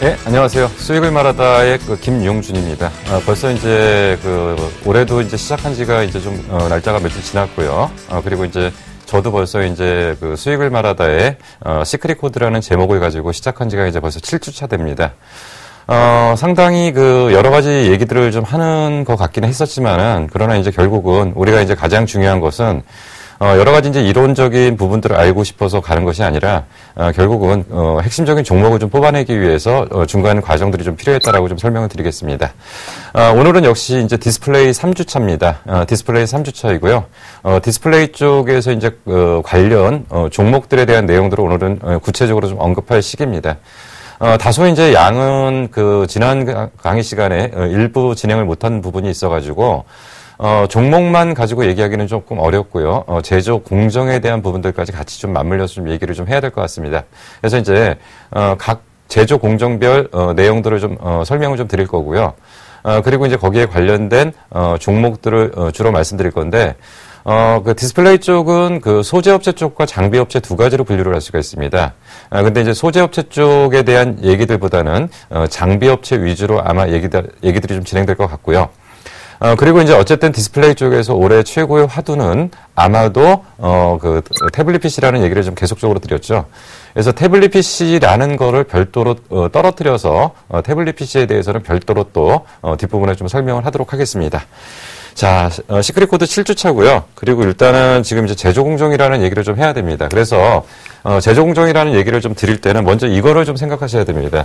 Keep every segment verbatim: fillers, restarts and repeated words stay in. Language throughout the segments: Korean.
네, 안녕하세요. 수익을 말하다의 그 김용준입니다. 아, 벌써 이제 그 올해도 이제 시작한 지가 이제 좀 어, 날짜가 며칠 지났고요. 어, 그리고 이제 저도 벌써 이제 그 수익을 말하다의 어, 시크릿 코드라는 제목을 가지고 시작한 지가 이제 벌써 칠 주차 됩니다. 어, 상당히 그 여러 가지 얘기들을 좀 하는 것 같기는 했었지만은 그러나 이제 결국은 우리가 이제 가장 중요한 것은 어, 여러 가지 이제 이론적인 부분들을 알고 싶어서 가는 것이 아니라, 어, 결국은, 어, 핵심적인 종목을 좀 뽑아내기 위해서, 어, 중간 과정들이 좀 필요했다라고 좀 설명을 드리겠습니다. 어, 오늘은 역시 이제 디스플레이 삼 주차입니다. 어, 디스플레이 삼 주차이고요. 어, 디스플레이 쪽에서 이제, 어, 관련, 어, 종목들에 대한 내용들을 오늘은 어, 구체적으로 좀 언급할 시기입니다. 어, 다소 이제 양은 그, 지난 강의 시간에 어, 일부 진행을 못한 부분이 있어가지고, 어, 종목만 가지고 얘기하기는 조금 어렵고요. 어, 제조 공정에 대한 부분들까지 같이 좀 맞물려서 좀 얘기를 좀 해야 될 것 같습니다. 그래서 이제, 어, 각 제조 공정별, 어, 내용들을 좀, 어, 설명을 좀 드릴 거고요. 어, 그리고 이제 거기에 관련된, 어, 종목들을, 어, 주로 말씀드릴 건데, 어, 그 디스플레이 쪽은 그 소재업체 쪽과 장비업체 두 가지로 분류를 할 수가 있습니다. 아, 근데 이제 소재업체 쪽에 대한 얘기들보다는, 어, 장비업체 위주로 아마 얘기들, 얘기들이 좀 진행될 것 같고요. 어, 그리고 이제 어쨌든 디스플레이 쪽에서 올해 최고의 화두는 아마도, 어, 그, 태블릿 피시라는 얘기를 좀 계속적으로 드렸죠. 그래서 태블릿 피시라는 거를 별도로, 어, 떨어뜨려서, 어, 태블릿 피시에 대해서는 별도로 또, 어, 뒷부분에 좀 설명을 하도록 하겠습니다. 자, 어, 시크릿 코드 칠 주차고요. 그리고 일단은 지금 이제 제조공정이라는 얘기를 좀 해야 됩니다. 그래서, 어, 제조공정이라는 얘기를 좀 드릴 때는 먼저 이거를 좀 생각하셔야 됩니다.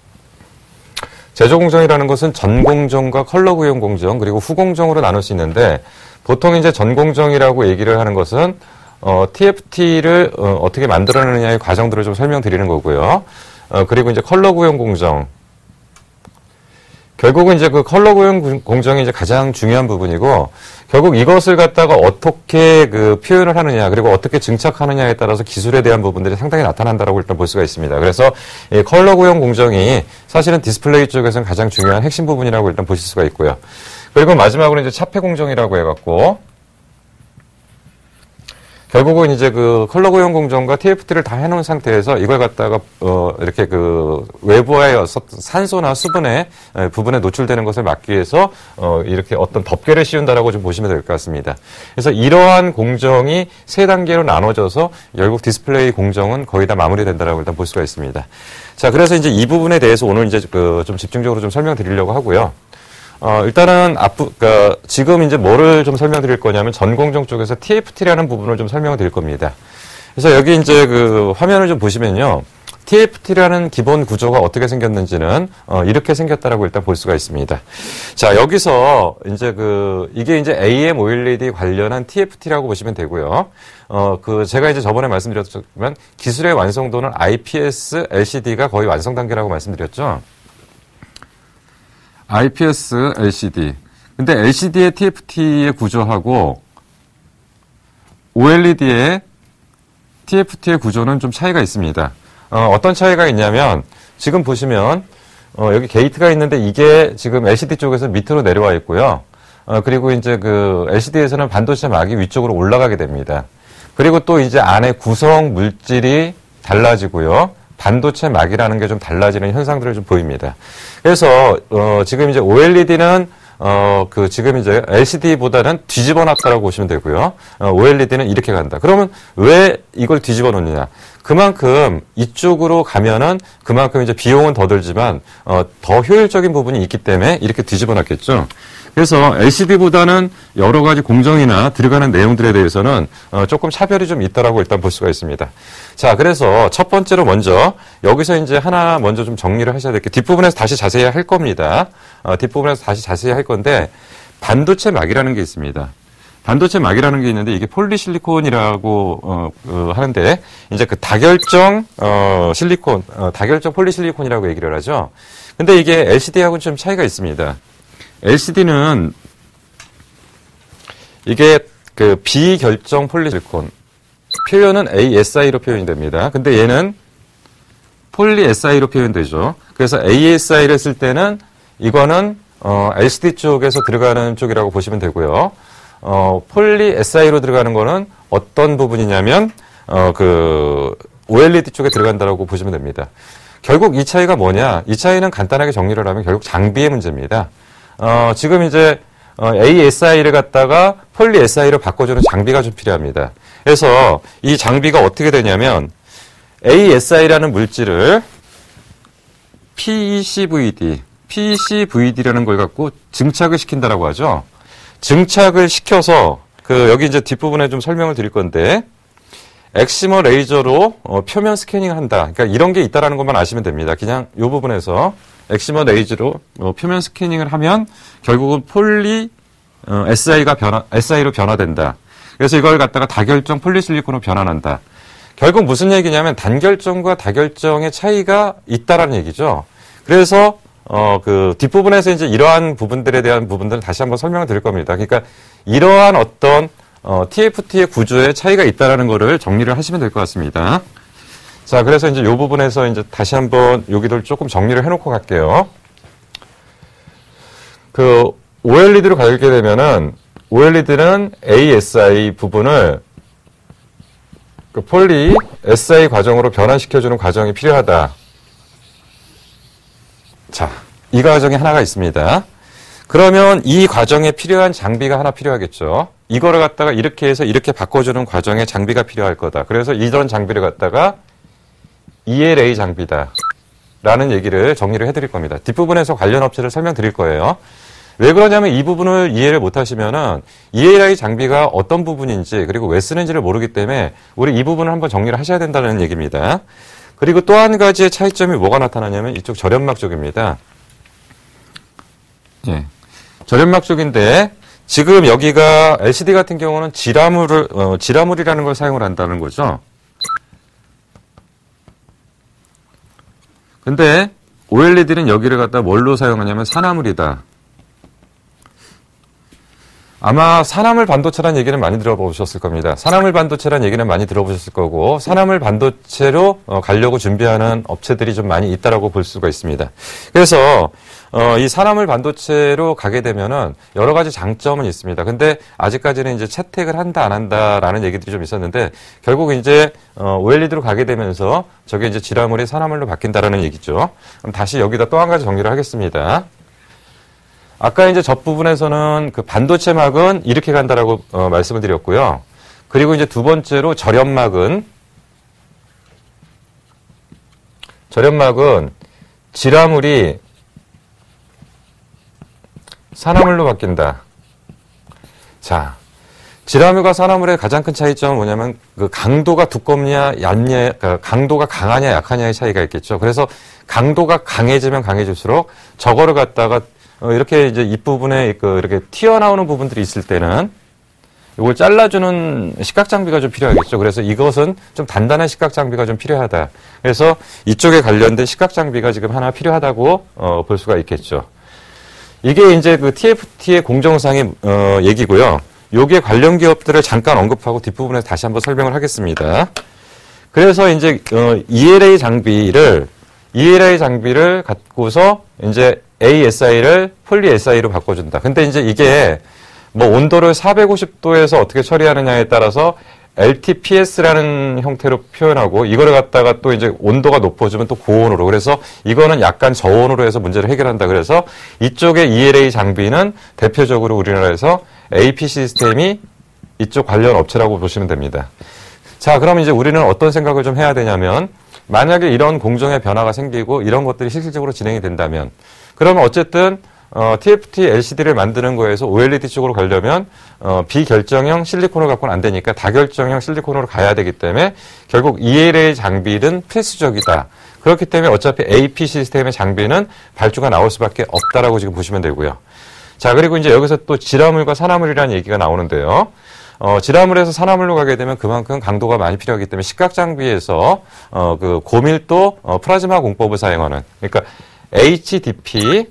제조공정이라는 것은 전공정과 컬러 구형 공정 그리고 후공정으로 나눌 수 있는데 보통 이제 전공정이라고 얘기를 하는 것은 어, 티에프티를 어, 어떻게 만들어내느냐의 과정들을 좀 설명드리는 거고요. 어, 그리고 이제 컬러 구형 공정 결국은 이제 그 컬러 구형 공정이 이제 가장 중요한 부분이고, 결국 이것을 갖다가 어떻게 그 표현을 하느냐, 그리고 어떻게 증착하느냐에 따라서 기술에 대한 부분들이 상당히 나타난다라고 일단 볼 수가 있습니다. 그래서 이 컬러 구형 공정이 사실은 디스플레이 쪽에서는 가장 중요한 핵심 부분이라고 일단 보실 수가 있고요. 그리고 마지막으로 이제 차폐 공정이라고 해갖고, 결국은 이제 그 컬러 구형 공정과 티에프티를 다 해놓은 상태에서 이걸 갖다가 어 이렇게 그 외부의 산소나 수분의 부분에 노출되는 것을 막기 위해서 어 이렇게 어떤 덮개를 씌운다라고 좀 보시면 될 것 같습니다. 그래서 이러한 공정이 세 단계로 나눠져서 결국 디스플레이 공정은 거의 다 마무리된다라고 일단 볼 수가 있습니다. 자, 그래서 이제 이 부분에 대해서 오늘 이제 그 좀 집중적으로 좀 설명드리려고 하고요. 어, 일단은, 앞부, 그니까, 지금 이제 뭐를 좀 설명드릴 거냐면, 전공정 쪽에서 티에프티라는 부분을 좀 설명을 드릴 겁니다. 그래서 여기 이제 그 화면을 좀 보시면요. 티에프티라는 기본 구조가 어떻게 생겼는지는, 어, 이렇게 생겼다라고 일단 볼 수가 있습니다. 자, 여기서 이제 그, 이게 이제 에이엠 오엘이디 관련한 티에프티라고 보시면 되고요. 어, 그, 제가 이제 저번에 말씀드렸지만, 기술의 완성도는 아이피에스 엘시디가 거의 완성 단계라고 말씀드렸죠. 아이피에스 엘시디. 근데 엘시디의 티에프티의 구조하고 오엘이디의 티에프티의 구조는 좀 차이가 있습니다. 어, 어떤 차이가 있냐면 지금 보시면 어, 여기 게이트가 있는데 이게 지금 엘시디 쪽에서 밑으로 내려와 있고요. 어, 그리고 이제 그 엘시디에서는 반도체 막이 위쪽으로 올라가게 됩니다. 그리고 또 이제 안에 구성 물질이 달라지고요. 반도체 막이라는 게 좀 달라지는 현상들을 좀 보입니다. 그래서 어 지금 이제 오엘이디는 어 그 지금 이제 엘시디보다는 뒤집어 놨다라고 보시면 되고요. 어 오엘이디는 이렇게 간다. 그러면 왜 이걸 뒤집어 놓느냐? 그만큼 이쪽으로 가면은 그만큼 이제 비용은 더 들지만 어 더 효율적인 부분이 있기 때문에 이렇게 뒤집어 놨겠죠. 그래서 엘시디보다는 여러 가지 공정이나 들어가는 내용들에 대해서는 어 조금 차별이 좀 있다라고 일단 볼 수가 있습니다. 자, 그래서 첫 번째로 먼저 여기서 이제 하나 먼저 좀 정리를 하셔야 될 게 뒷부분에서 다시 자세히 할 겁니다. 어, 뒷부분에서 다시 자세히 할 건데 반도체 막이라는 게 있습니다. 반도체 막이라는 게 있는데 이게 폴리실리콘이라고 어, 어, 하는데 이제 그 다결정 어, 실리콘, 어, 다결정 폴리실리콘이라고 얘기를 하죠. 근데 이게 엘시디하고는 좀 차이가 있습니다. 엘시디는 이게 그 비결정 폴리실리콘 표현은 에이에스아이로 표현이 됩니다. 근데 얘는 폴리에스아이로 표현되죠. 그래서 에이에스아이를 쓸 때는 이거는 어, 엘시디 쪽에서 들어가는 쪽이라고 보시면 되고요. 어, 폴리에스아이로 들어가는 거는 어떤 부분이냐면 어, 그 오엘이디 쪽에 들어간다라고 보시면 됩니다. 결국 이 차이가 뭐냐? 이 차이는 간단하게 정리를 하면 결국 장비의 문제입니다. 어, 지금 이제 어, 에이에스아이를 갖다가 폴리 에스아이로 바꿔주는 장비가 좀 필요합니다. 그래서 이 장비가 어떻게 되냐면 에이에스아이라는 물질을 피이씨브이디, 피이씨브이디라는 걸 갖고 증착을 시킨다라고 하죠. 증착을 시켜서 그 여기 이제 뒷부분에 좀 설명을 드릴 건데 엑시머 레이저로 어, 표면 스캐닝을 한다. 그러니까 이런 게 있다라는 것만 아시면 됩니다. 그냥 이 부분에서 엑시머 레이저로 어, 표면 스캐닝을 하면 결국은 폴리 어, 에스아이가 변화, 에스아이로 변화된다. 그래서 이걸 갖다가 다결정 폴리실리콘으로 변환한다. 결국 무슨 얘기냐면 단결정과 다결정의 차이가 있다라는 얘기죠. 그래서 어, 그 뒷부분에서 이제 이러한 부분들에 대한 부분들을 다시 한번 설명을 드릴 겁니다. 그러니까 이러한 어떤 어, 티에프티의 구조에 차이가 있다라는 거를 정리를 하시면 될 것 같습니다. 자, 그래서 이제 이 부분에서 이제 다시 한번 여기를 조금 정리를 해놓고 갈게요. 그 오엘이디로 가게 되면은 오엘이디는 에이에스아이 부분을 그 폴리 에스아이 과정으로 변환시켜주는 과정이 필요하다. 자, 이 과정이 하나가 있습니다. 그러면 이 과정에 필요한 장비가 하나 필요하겠죠. 이거를 갖다가 이렇게 해서 이렇게 바꿔주는 과정에 장비가 필요할 거다. 그래서 이런 장비를 갖다가 이엘에이 장비다. 라는 얘기를 정리를 해드릴 겁니다. 뒷부분에서 관련 업체를 설명드릴 거예요. 왜 그러냐면 이 부분을 이해를 못 하시면은 이엘에이 장비가 어떤 부분인지 그리고 왜 쓰는지를 모르기 때문에 우리 이 부분을 한번 정리를 하셔야 된다는 얘기입니다. 그리고 또 한 가지의 차이점이 뭐가 나타나냐면 이쪽 절연막 쪽입니다. 예. 절연막 쪽인데 지금 여기가 엘시디 같은 경우는 지라물을, 어, 지라물이라는 걸 사용을 한다는 거죠. 근데 오엘이디는 여기를 갖다 뭘로 사용하냐면 산화물이다. 아마 산화물 반도체라는 얘기는 많이 들어보셨을 겁니다. 산화물 반도체라는 얘기는 많이 들어보셨을 거고 산화물 반도체로 어, 가려고 준비하는 업체들이 좀 많이 있다라고 볼 수가 있습니다. 그래서 어, 이 산화물 반도체로 가게 되면은 여러 가지 장점은 있습니다. 근데 아직까지는 이제 채택을 한다 안 한다라는 얘기들이 좀 있었는데 결국 이제 어, 오엘이디로 가게 되면서 저게 이제 지라물이 산화물로 바뀐다라는 얘기죠. 그럼 다시 여기다 또 한 가지 정리를 하겠습니다. 아까 이제 저 부분에서는 그 반도체막은 이렇게 간다라고 어, 말씀을 드렸고요. 그리고 이제 두 번째로 절연막은 절연막은 지라물이 산화물로 바뀐다. 자, 지라물과 산화물의 가장 큰 차이점은 뭐냐면 그 강도가 두껍냐, 얇냐, 그러니까 강도가 강하냐, 약하냐의 차이가 있겠죠. 그래서 강도가 강해지면 강해질수록 저거를 갖다가 어, 이렇게 이제 윗부분에 그 이렇게 튀어나오는 부분들이 있을 때는 이걸 잘라주는 식각 장비가 좀 필요하겠죠. 그래서 이것은 좀 단단한 식각 장비가 좀 필요하다. 그래서 이쪽에 관련된 식각 장비가 지금 하나 필요하다고 어, 볼 수가 있겠죠. 이게 이제 그 티에프티의 공정상의 어, 얘기고요. 요게 관련 기업들을 잠깐 언급하고 뒷부분에서 다시 한번 설명을 하겠습니다. 그래서 이제 어, 이엘에이 장비를 이엘에이 장비를 갖고서 이제 에이에스아이를 폴리 에스아이로 바꿔준다. 근데 이제 이게 뭐 온도를 사백오십 도에서 어떻게 처리하느냐에 따라서 엘티피에스라는 형태로 표현하고 이거를 갖다가 또 이제 온도가 높아지면 또 고온으로 그래서 이거는 약간 저온으로 해서 문제를 해결한다. 그래서 이쪽의 이엘에이 장비는 대표적으로 우리나라에서 에이피 시스템이 이쪽 관련 업체라고 보시면 됩니다. 자, 그럼 이제 우리는 어떤 생각을 좀 해야 되냐면 만약에 이런 공정의 변화가 생기고 이런 것들이 실질적으로 진행이 된다면 그러면 어쨌든 어, 티에프티 엘시디를 만드는 거에서 오엘이디 쪽으로 가려면 어, 비결정형 실리콘을 갖고는 안 되니까 다결정형 실리콘으로 가야 되기 때문에 결국 이엘에이 장비는 필수적이다. 그렇기 때문에 어차피 에이피 시스템의 장비는 발주가 나올 수밖에 없다라고 지금 보시면 되고요. 자, 그리고 이제 여기서 또 지라물과 산화물이라는 얘기가 나오는데요. 어, 지라물에서 산화물로 가게 되면 그만큼 강도가 많이 필요하기 때문에 식각 장비에서 어, 그 고밀도 어, 플라즈마 공법을 사용하는 그러니까 에이치디피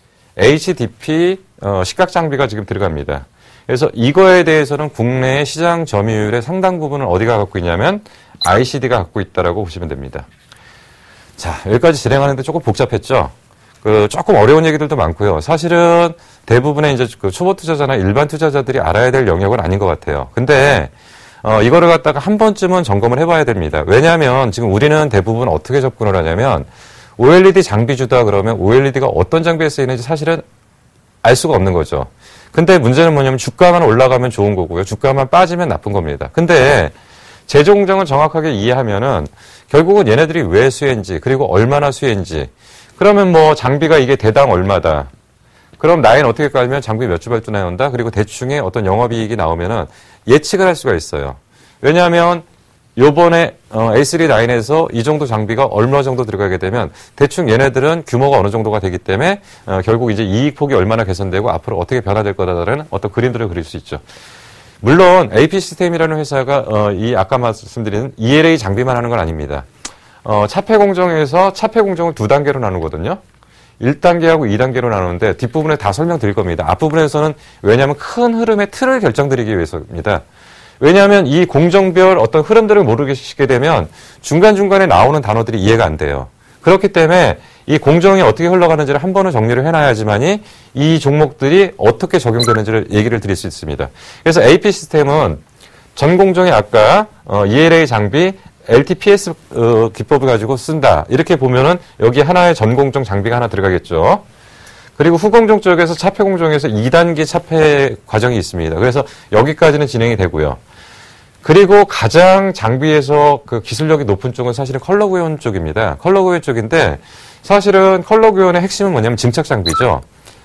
에이치디피 어, 식각 장비가 지금 들어갑니다. 그래서 이거에 대해서는 국내의 시장 점유율의 상당 부분을 어디가 갖고 있냐면 아이씨디가 갖고 있다라고 보시면 됩니다. 자, 여기까지 진행하는데 조금 복잡했죠? 그 조금 어려운 얘기들도 많고요. 사실은 대부분의 이제 그 초보 투자자나 일반 투자자들이 알아야 될 영역은 아닌 것 같아요. 근데 어, 이거를 갖다가 한 번쯤은 점검을 해봐야 됩니다. 왜냐하면 지금 우리는 대부분 어떻게 접근을 하냐면 오엘이디 장비주다 그러면 오엘이디가 어떤 장비에 쓰이는지 사실은 알 수가 없는 거죠. 근데 문제는 뭐냐면 주가만 올라가면 좋은 거고요. 주가만 빠지면 나쁜 겁니다. 근데 제조 공정을 정확하게 이해하면은 결국은 얘네들이 왜 수혜인지 그리고 얼마나 수혜인지 그러면 뭐 장비가 이게 대당 얼마다. 그럼 라인 어떻게 깔면 장비 몇 주 발주 나온다. 그리고 대충의 어떤 영업이익이 나오면은 예측을 할 수가 있어요. 왜냐하면 요번에 에이 쓰리 라인에서 이 정도 장비가 얼마 정도 들어가게 되면 대충 얘네들은 규모가 어느 정도가 되기 때문에 어, 결국 이제 이익폭이 얼마나 개선되고 앞으로 어떻게 변화될 거다라는 어떤 그림들을 그릴 수 있죠. 물론 에이피 시스템이라는 회사가 어, 이 아까 말씀드린 이엘에이 장비만 하는 건 아닙니다. 어, 차폐 공정에서 차폐 공정을 두 단계로 나누거든요. 일 단계하고 이 단계로 나누는데 뒷부분에 다 설명드릴 겁니다. 앞부분에서는 왜냐하면 큰 흐름의 틀을 결정드리기 위해서입니다. 왜냐하면 이 공정별 어떤 흐름들을 모르시게 되면 중간중간에 나오는 단어들이 이해가 안 돼요. 그렇기 때문에 이 공정이 어떻게 흘러가는지를 한 번은 정리를 해놔야지만이 이 종목들이 어떻게 적용되는지를 얘기를 드릴 수 있습니다. 그래서 에이피 시스템은 전 공정이 아까 이엘에이 장비, 엘티피에스 기법을 가지고 쓴다. 이렇게 보면은 여기 하나의 전 공정 장비가 하나 들어가겠죠. 그리고 후공정 쪽에서 차폐 공정에서 이 단계 차폐 과정이 있습니다. 그래서 여기까지는 진행이 되고요. 그리고 가장 장비에서 그 기술력이 높은 쪽은 사실은 컬러 구현 쪽입니다. 컬러 구현 쪽인데 사실은 컬러 구현의 핵심은 뭐냐면 증착 장비죠.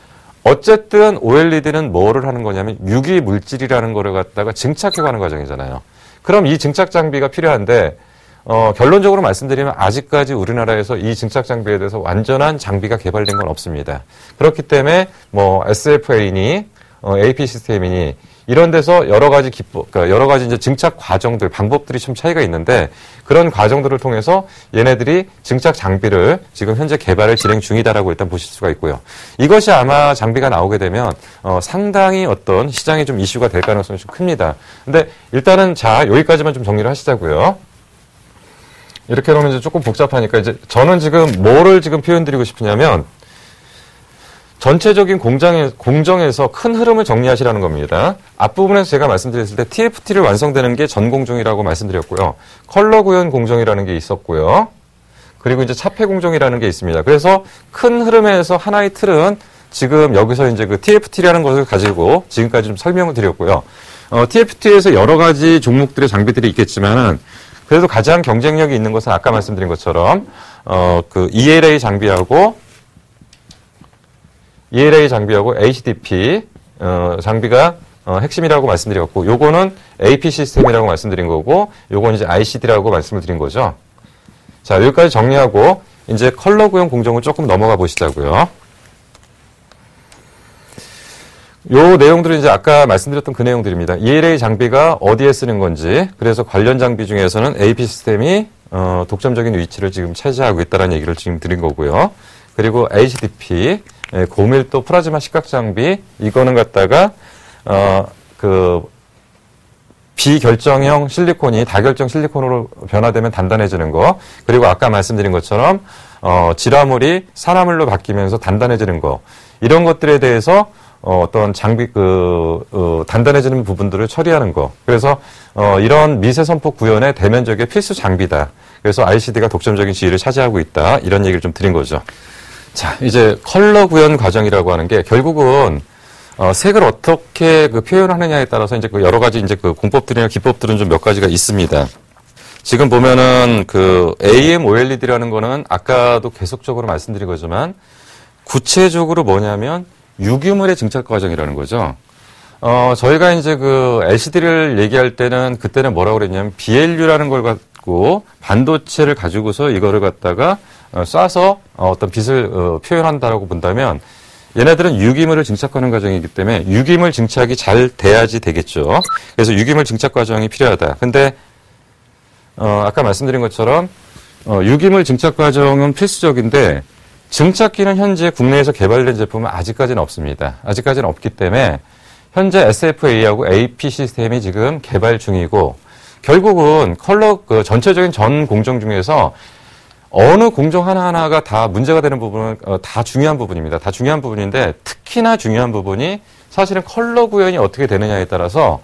어쨌든 오엘이디는 뭐를 하는 거냐면 유기 물질이라는 거를 갖다가 증착해가는 과정이잖아요. 그럼 이 증착 장비가 필요한데 어, 결론적으로 말씀드리면 아직까지 우리나라에서 이 증착 장비에 대해서 완전한 장비가 개발된 건 없습니다. 그렇기 때문에 뭐 에스에프에이니 어, 에이피 시스템이니 이런 데서 여러 가지 기법, 그러니까 여러 가지 이제 증착 과정들, 방법들이 좀 차이가 있는데 그런 과정들을 통해서 얘네들이 증착 장비를 지금 현재 개발을 진행 중이다라고 일단 보실 수가 있고요. 이것이 아마 장비가 나오게 되면 어, 상당히 어떤 시장에 좀 이슈가 될 가능성이 좀 큽니다. 근데 일단은 자 여기까지만 좀 정리를 하시자고요. 이렇게 놓으면 이제 조금 복잡하니까 이제 저는 지금 뭐를 지금 표현드리고 싶으냐면 전체적인 공장에, 공정에서 큰 흐름을 정리하시라는 겁니다. 앞부분에서 제가 말씀드렸을 때 티에프티를 완성되는 게 전 공정이라고 말씀드렸고요. 컬러 구현 공정이라는 게 있었고요. 그리고 이제 차폐 공정이라는 게 있습니다. 그래서 큰 흐름에서 하나의 틀은 지금 여기서 이제 그 티에프티라는 것을 가지고 지금까지 좀 설명을 드렸고요. 어, 티에프티에서 여러 가지 종목들의 장비들이 있겠지만은 그래도 가장 경쟁력이 있는 것은 아까 말씀드린 것처럼 어, 그 이엘에이 장비하고 이엘에이 장비하고 에이치디피 어, 장비가 어, 핵심이라고 말씀드렸고 요거는 에이피 시스템이라고 말씀드린 거고 요건 이제 아이씨디라고 말씀을 드린 거죠. 자, 여기까지 정리하고 이제 컬러 구현 공정을 조금 넘어가 보시자고요. 요 내용들은 이제 아까 말씀드렸던 그 내용들입니다. 이엘에이 장비가 어디에 쓰는 건지, 그래서 관련 장비 중에서는 에이피 시스템이 어, 독점적인 위치를 지금 차지하고 있다는 얘기를 지금 드린 거고요. 그리고 에이치디피, 예, 고밀도 플라즈마 시각 장비, 이거는 갖다가 어, 그 비결정형 실리콘이 다결정 실리콘으로 변화되면 단단해지는 거, 그리고 아까 말씀드린 것처럼 어, 질화물이 산화물로 바뀌면서 단단해지는 거, 이런 것들에 대해서 어, 어떤 장비, 그, 어, 단단해지는 부분들을 처리하는 거. 그래서, 어, 이런 미세 선폭 구현의 대면적의 필수 장비다. 그래서 아이씨디가 독점적인 지위를 차지하고 있다. 이런 얘기를 좀 드린 거죠. 자, 이제 컬러 구현 과정이라고 하는 게 결국은, 어, 색을 어떻게 그 표현하느냐에 따라서 이제 그 여러 가지 이제 그 공법들이나 기법들은 좀 몇 가지가 있습니다. 지금 보면은 그 에이엠 오엘이디라는 거는 아까도 계속적으로 말씀드린 거지만 구체적으로 뭐냐면 유기물의 증착 과정이라는 거죠. 어, 저희가 이제 그 엘시디를 얘기할 때는 그때는 뭐라고 그랬냐면 비엘유라는 걸 갖고 반도체를 가지고서 이거를 갖다가 어, 쏴서 어, 어떤 빛을 어, 표현한다라고 본다면 얘네들은 유기물을 증착하는 과정이기 때문에 유기물 증착이 잘 돼야지 되겠죠. 그래서 유기물 증착 과정이 필요하다. 근데 어, 아까 말씀드린 것처럼 어, 유기물 증착 과정은 필수적인데 증착기는 현재 국내에서 개발된 제품은 아직까지는 없습니다. 아직까지는 없기 때문에 현재 에스에프에이하고 에이피 시스템이 지금 개발 중이고 결국은 컬러 그 전체적인 전 공정 중에서 어느 공정 하나하나가 다 문제가 되는 부분은 어, 다 중요한 부분입니다. 다 중요한 부분인데 특히나 중요한 부분이 사실은 컬러 구현이 어떻게 되느냐에 따라서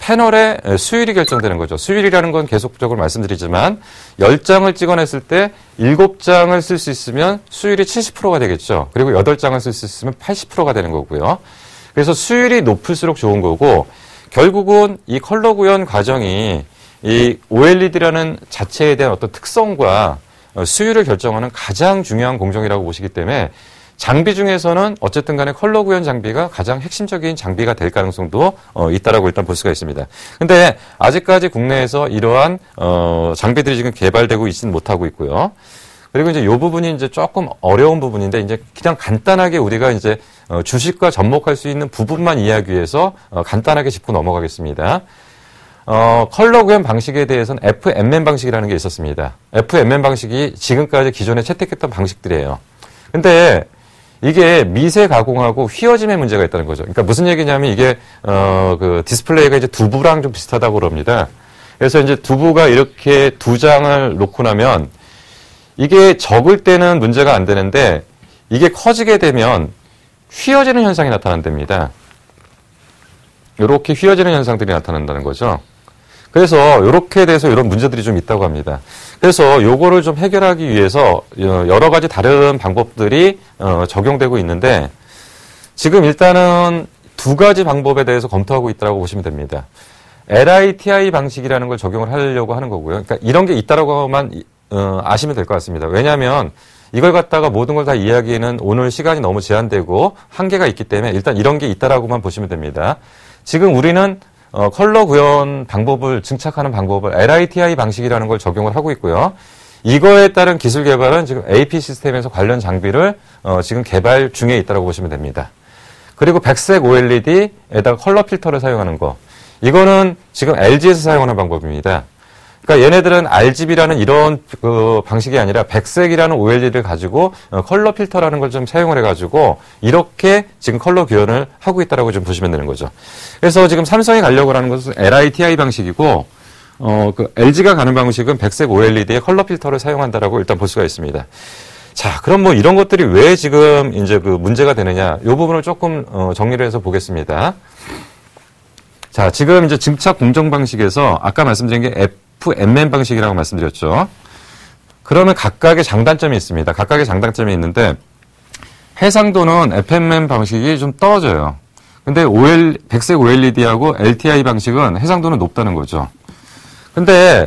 패널의 수율이 결정되는 거죠. 수율이라는 건 계속적으로 말씀드리지만 열 장을 찍어냈을 때 일곱 장을 쓸 수 있으면 수율이 칠십 퍼센트가 되겠죠. 그리고 여덟 장을 쓸 수 있으면 팔십 퍼센트가 되는 거고요. 그래서 수율이 높을수록 좋은 거고 결국은 이 컬러 구현 과정이 이 오엘이디라는 자체에 대한 어떤 특성과 수율을 결정하는 가장 중요한 공정이라고 보시기 때문에 장비 중에서는 어쨌든 간에 컬러 구현 장비가 가장 핵심적인 장비가 될 가능성도 어, 있다라고 일단 볼 수가 있습니다. 근데 아직까지 국내에서 이러한 어, 장비들이 지금 개발되고 있지는 못하고 있고요. 그리고 이제 이 부분이 이제 조금 어려운 부분인데 이제 그냥 간단하게 우리가 이제 어, 주식과 접목할 수 있는 부분만 이야기 위해서 어, 간단하게 짚고 넘어가겠습니다. 어, 컬러 구현 방식에 대해서는 에프엠엠 방식이라는 게 있었습니다. 에프엠엠 방식이 지금까지 기존에 채택했던 방식들이에요. 근데 이게 미세 가공하고 휘어짐의 문제가 있다는 거죠. 그러니까 무슨 얘기냐면 이게 어 그 디스플레이가 이제 두부랑 좀 비슷하다고 그럽니다. 그래서 이제 두부가 이렇게 두 장을 놓고 나면 이게 적을 때는 문제가 안 되는데 이게 커지게 되면 휘어지는 현상이 나타난답니다. 이렇게 휘어지는 현상들이 나타난다는 거죠. 그래서 이렇게 돼서 이런 문제들이 좀 있다고 합니다. 그래서 요거를 좀 해결하기 위해서 여러 가지 다른 방법들이 적용되고 있는데 지금 일단은 두 가지 방법에 대해서 검토하고 있다고 보시면 됩니다. 엘아이티아이 방식이라는 걸 적용을 하려고 하는 거고요. 그러니까 이런 게 있다라고만 아시면 될 것 같습니다. 왜냐하면 이걸 갖다가 모든 걸 다 이야기는 오늘 시간이 너무 제한되고 한계가 있기 때문에 일단 이런 게 있다라고만 보시면 됩니다. 지금 우리는 어, 컬러 구현 방법을 증착하는 방법을 엘아이티아이 방식이라는 걸 적용을 하고 있고요. 이거에 따른 기술 개발은 지금 에이피 시스템에서 관련 장비를 어, 지금 개발 중에 있다고 보시면 됩니다. 그리고 백색 오엘이디에다가 컬러 필터를 사용하는 거. 이거는 지금 엘지에서 사용하는 방법입니다. 그러니까 얘네들은 알지비라는 이런 그 방식이 아니라 백색이라는 오엘이디를 가지고 컬러 필터라는 걸 좀 사용을 해가지고 이렇게 지금 컬러 구현을 하고 있다라고 좀 보시면 되는 거죠. 그래서 지금 삼성이 가려고 하는 것은 엘아이티아이 방식이고 어, 그 엘지가 가는 방식은 백색 오엘이디에 컬러 필터를 사용한다라고 일단 볼 수가 있습니다. 자, 그럼 뭐 이런 것들이 왜 지금 이제 그 문제가 되느냐? 이 부분을 조금 어, 정리를 해서 보겠습니다. 자, 지금 이제 증착 공정 방식에서 아까 말씀드린 게 에프엠엠 방식이라고 말씀드렸죠. 그러면 각각의 장단점이 있습니다. 각각의 장단점이 있는데 해상도는 에프엠엠 방식이 좀 떨어져요. 근데 오엘, 백색 오엘이디하고 엘티아이 방식은 해상도는 높다는 거죠. 근데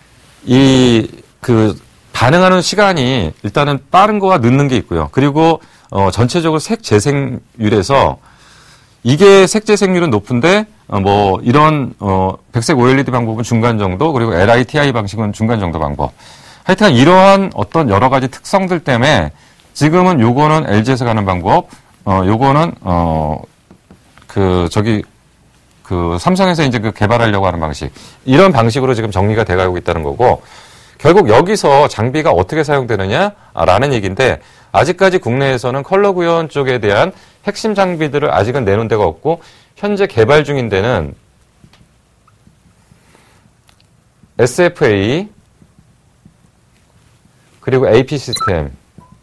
이 그 반응하는 시간이 일단은 빠른 거와 늦는 게 있고요. 그리고 어, 전체적으로 색 재생률에서 이게 색 재생률은 높은데 어, 뭐 이런 어, 백색 오엘이디 방법은 중간 정도, 그리고 엘아이티아이 방식은 중간 정도 방법. 하여튼 이러한 어떤 여러 가지 특성들 때문에 지금은 요거는 엘지에서 가는 방법, 어, 요거는 어, 그 저기 그 삼성에서 이제 그 개발하려고 하는 방식, 이런 방식으로 지금 정리가 돼가고 있다는 거고, 결국 여기서 장비가 어떻게 사용되느냐라는 얘기인데 아직까지 국내에서는 컬러 구현 쪽에 대한 핵심 장비들을 아직은 내놓은 데가 없고 현재 개발 중인 데는 에스에프에이 그리고 에이피 시스템,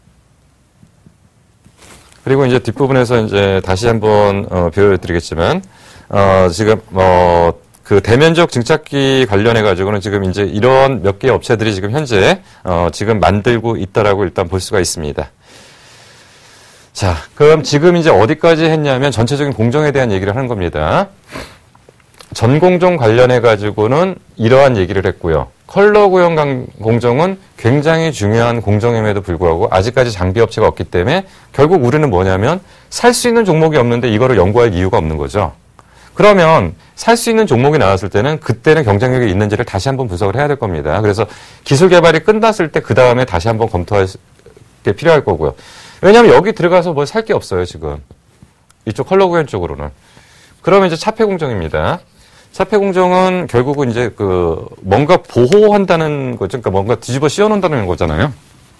그리고 이제 뒷부분에서 이제 다시 한번 어, 보여드리겠지만 어, 지금 어, 그 대면적 증착기 관련해 가지고는 지금 이제 이런 몇 개의 업체들이 지금 현재 어, 지금 만들고 있다라고 일단 볼 수가 있습니다. 자, 그럼 지금 이제 어디까지 했냐면 전체적인 공정에 대한 얘기를 하는 겁니다. 전공정 관련해 가지고는 이러한 얘기를 했고요. 컬러 구현 공정은 굉장히 중요한 공정임에도 불구하고 아직까지 장비 업체가 없기 때문에 결국 우리는 뭐냐면 살 수 있는 종목이 없는데 이거를 연구할 이유가 없는 거죠. 그러면 살 수 있는 종목이 나왔을 때는 그때는 경쟁력이 있는지를 다시 한번 분석을 해야 될 겁니다. 그래서 기술 개발이 끝났을 때 그 다음에 다시 한번 검토할 게 필요할 거고요. 왜냐하면 여기 들어가서 뭘 살 게 없어요, 지금. 이쪽 컬러 구현 쪽으로는. 그러면 이제 차폐 공정입니다. 차폐 공정은 결국은 이제 그 뭔가 보호한다는 거죠. 그러니까 뭔가 뒤집어 씌워 놓는다는 거잖아요.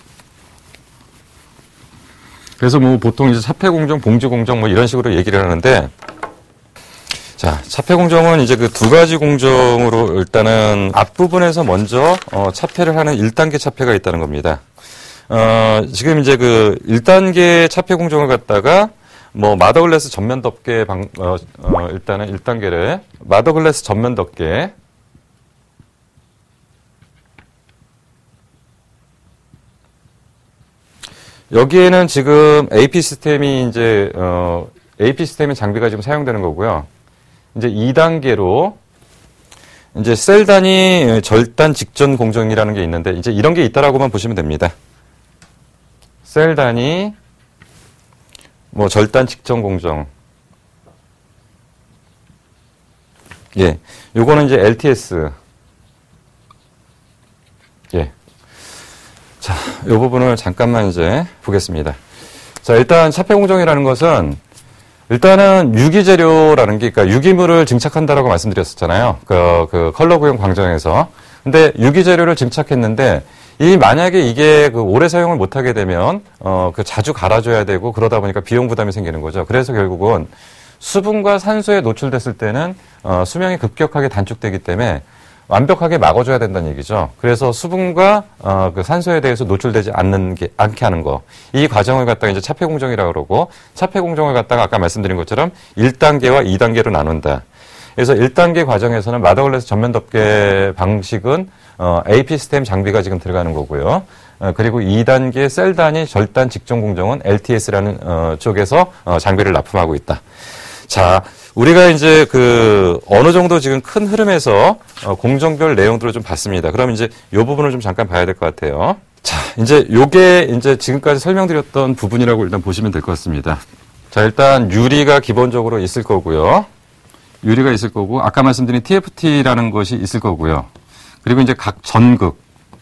그래서 뭐 보통 이제 차폐 공정, 봉지 공정 뭐 이런 식으로 얘기를 하는데, 자, 차폐 공정은 이제 그 두 가지 공정으로 일단은 앞부분에서 먼저 어, 차폐를 하는 일 단계 차폐가 있다는 겁니다. 어, 지금 이제 그 일 단계 차폐 공정을 갖다가 뭐 마더글래스 전면 덮개 방, 어, 어, 일단은 일 단계를 마더글래스 전면 덮개 여기에는 지금 에이피 시스템이 이제 어, 에이피 시스템의 장비가 지금 사용되는 거고요. 이제 이 단계로 이제 셀 단위 절단 직전 공정이라는 게 있는데 이제 이런 게 있다라고만 보시면 됩니다. 셀 단위 뭐 절단 직전 공정. 예. 요거는 이제 엘티에스. 예. 자, 요 부분을 잠깐만 이제 보겠습니다. 자, 일단 차폐 공정이라는 것은 일단은 유기재료라는 게, 그러니까 유기물을 증착한다라고 말씀드렸었잖아요. 그, 그 컬러 구형 광정에서. 근데 유기재료를 증착했는데, 이 만약에 이게 그 오래 사용을 못하게 되면, 어, 그 자주 갈아줘야 되고, 그러다 보니까 비용 부담이 생기는 거죠. 그래서 결국은 수분과 산소에 노출됐을 때는, 어, 수명이 급격하게 단축되기 때문에, 완벽하게 막아줘야 된다는 얘기죠. 그래서 수분과 어, 그 산소에 대해서 노출되지 않는 게 않게 하는 거. 이 과정을 갖다가 이제 차폐 공정이라고 그러고 차폐 공정을 갖다가 아까 말씀드린 것처럼 일 단계와 이 단계로 나눈다. 그래서 일 단계 과정에서는 마더글래스 전면 덮개 방식은 어, 에이피 시스템 장비가 지금 들어가는 거고요. 어, 그리고 이 단계 셀 단위 절단 직전 공정은 엘티에스라는 어, 쪽에서 어, 장비를 납품하고 있다. 자, 우리가 이제 그 어느 정도 지금 큰 흐름에서 어, 공정별 내용들을 좀 봤습니다. 그럼 이제 이 부분을 좀 잠깐 봐야 될 것 같아요. 자, 이제 요게 이제 지금까지 설명드렸던 부분이라고 일단 보시면 될 것 같습니다. 자, 일단 유리가 기본적으로 있을 거고요. 유리가 있을 거고 아까 말씀드린 티에프티라는 것이 있을 거고요. 그리고 이제 각 전극,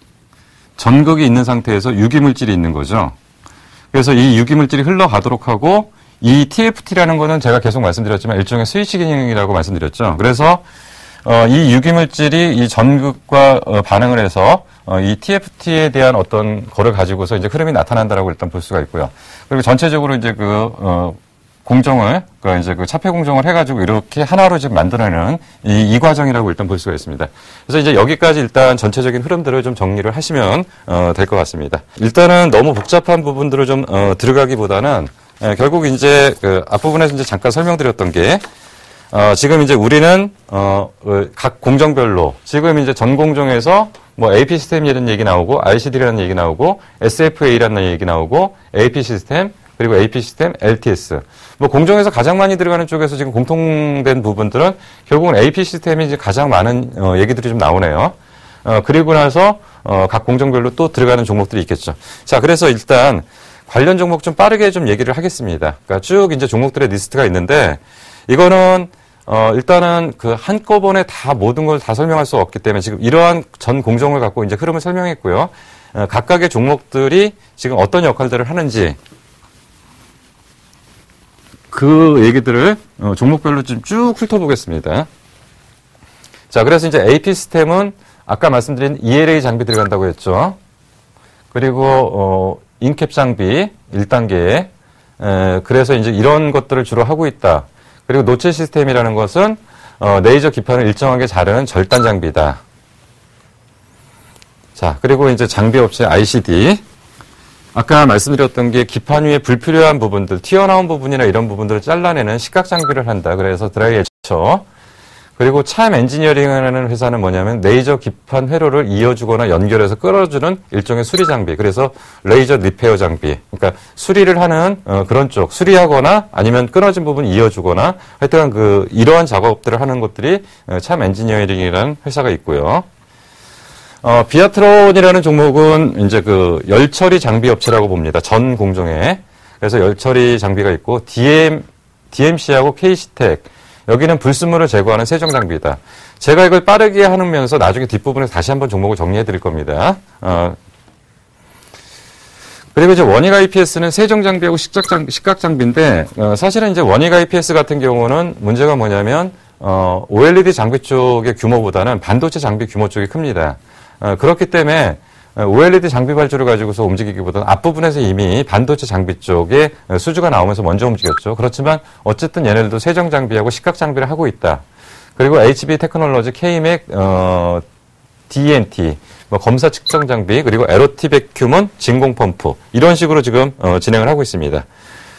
전극이 있는 상태에서 유기물질이 있는 거죠. 그래서 이 유기물질이 흘러가도록 하고 이 티에프티라는 거는 제가 계속 말씀드렸지만 일종의 스위치 기능이라고 말씀드렸죠. 그래서 어, 이 유기물질이 이 전극과 어, 반응을 해서 어, 이 티에프티에 대한 어떤 거를 가지고서 이제 흐름이 나타난다라고 일단 볼 수가 있고요. 그리고 전체적으로 이제 그 어, 공정을 그 이제 그 차폐 공정을 해가지고 이렇게 하나로 지금 만들어내는 이, 이 과정이라고 일단 볼 수가 있습니다. 그래서 이제 여기까지 일단 전체적인 흐름들을 좀 정리를 하시면 어, 될 것 같습니다. 일단은 너무 복잡한 부분들을 좀 어, 들어가기보다는 예, 결국 이제 그 앞부분에서 이제 잠깐 설명드렸던 게 어, 지금 이제 우리는 어, 각 공정별로 지금 이제 전 공정에서 뭐 에이피 시스템이라는 얘기 나오고 아이씨디라는 얘기 나오고 에스에프에이라는 얘기 나오고 에이피 시스템 그리고 에이피 시스템 엘티에스 뭐 공정에서 가장 많이 들어가는 쪽에서 지금 공통된 부분들은 결국은 에이피 시스템이 이제 가장 많은 어, 얘기들이 좀 나오네요. 어, 그리고 나서 어, 각 공정별로 또 들어가는 종목들이 있겠죠. 자, 그래서 일단 관련 종목 좀 빠르게 좀 얘기를 하겠습니다. 그러니까 쭉 이제 종목들의 리스트가 있는데 이거는 어 일단은 그 한꺼번에 다 모든 걸 다 설명할 수 없기 때문에 지금 이러한 전 공정을 갖고 이제 흐름을 설명했고요. 어, 각각의 종목들이 지금 어떤 역할들을 하는지 그 얘기들을 어, 종목별로 좀 쭉 훑어보겠습니다. 자, 그래서 이제 에이피 시스템은 아까 말씀드린 이엘에이 장비 들어간다고 했죠. 그리고 어 인캡 장비 일 단계에 에, 그래서 이제 이런 것들을 주로 하고 있다. 그리고 노체 시스템이라는 것은 어, 레이저 기판을 일정하게 자르는 절단 장비다. 자, 그리고 이제 장비 업체 아이씨디 아까 말씀드렸던 게 기판 위에 불필요한 부분들, 튀어나온 부분이나 이런 부분들을 잘라내는 식각 장비를 한다. 그래서 드라이 에처. 그리고 참 엔지니어링이라는 회사는 뭐냐면 레이저 기판 회로를 이어주거나 연결해서 끌어주는 일종의 수리 장비. 그래서 레이저 리페어 장비. 그러니까 수리를 하는 어, 그런 쪽, 수리하거나 아니면 끊어진 부분 이어주거나 하여튼 그 이러한 작업들을 하는 것들이 어, 참 엔지니어링이라는 회사가 있고요. 어, 비아트론이라는 종목은 이제 그 열처리 장비 업체라고 봅니다. 전 공정에. 그래서 열처리 장비가 있고 디엠, 디엠씨하고 케이씨텍. 여기는 불순물을 제거하는 세정 장비다. 제가 이걸 빠르게 하면서 나중에 뒷부분에서 다시 한번 종목을 정리해 드릴 겁니다. 어. 그리고 이제 원익 아이피에스는 세정 장비하고 식각, 장, 식각 장비인데, 어, 사실은 이제 원익 아이피에스 같은 경우는 문제가 뭐냐면, 어, 오엘이디 장비 쪽의 규모보다는 반도체 장비 규모 쪽이 큽니다. 어, 그렇기 때문에 오엘이디 장비 발주를 가지고서 움직이기보다는 앞부분에서 이미 반도체 장비 쪽에 수주가 나오면서 먼저 움직였죠. 그렇지만 어쨌든 얘네들도 세정 장비하고 식각 장비를 하고 있다. 그리고 에이치비 테크놀로지, 케이맥, 어, 디엔티, 뭐 검사 측정 장비, 그리고 에로티 백큐먼, 진공 펌프 이런 식으로 지금 어, 진행을 하고 있습니다.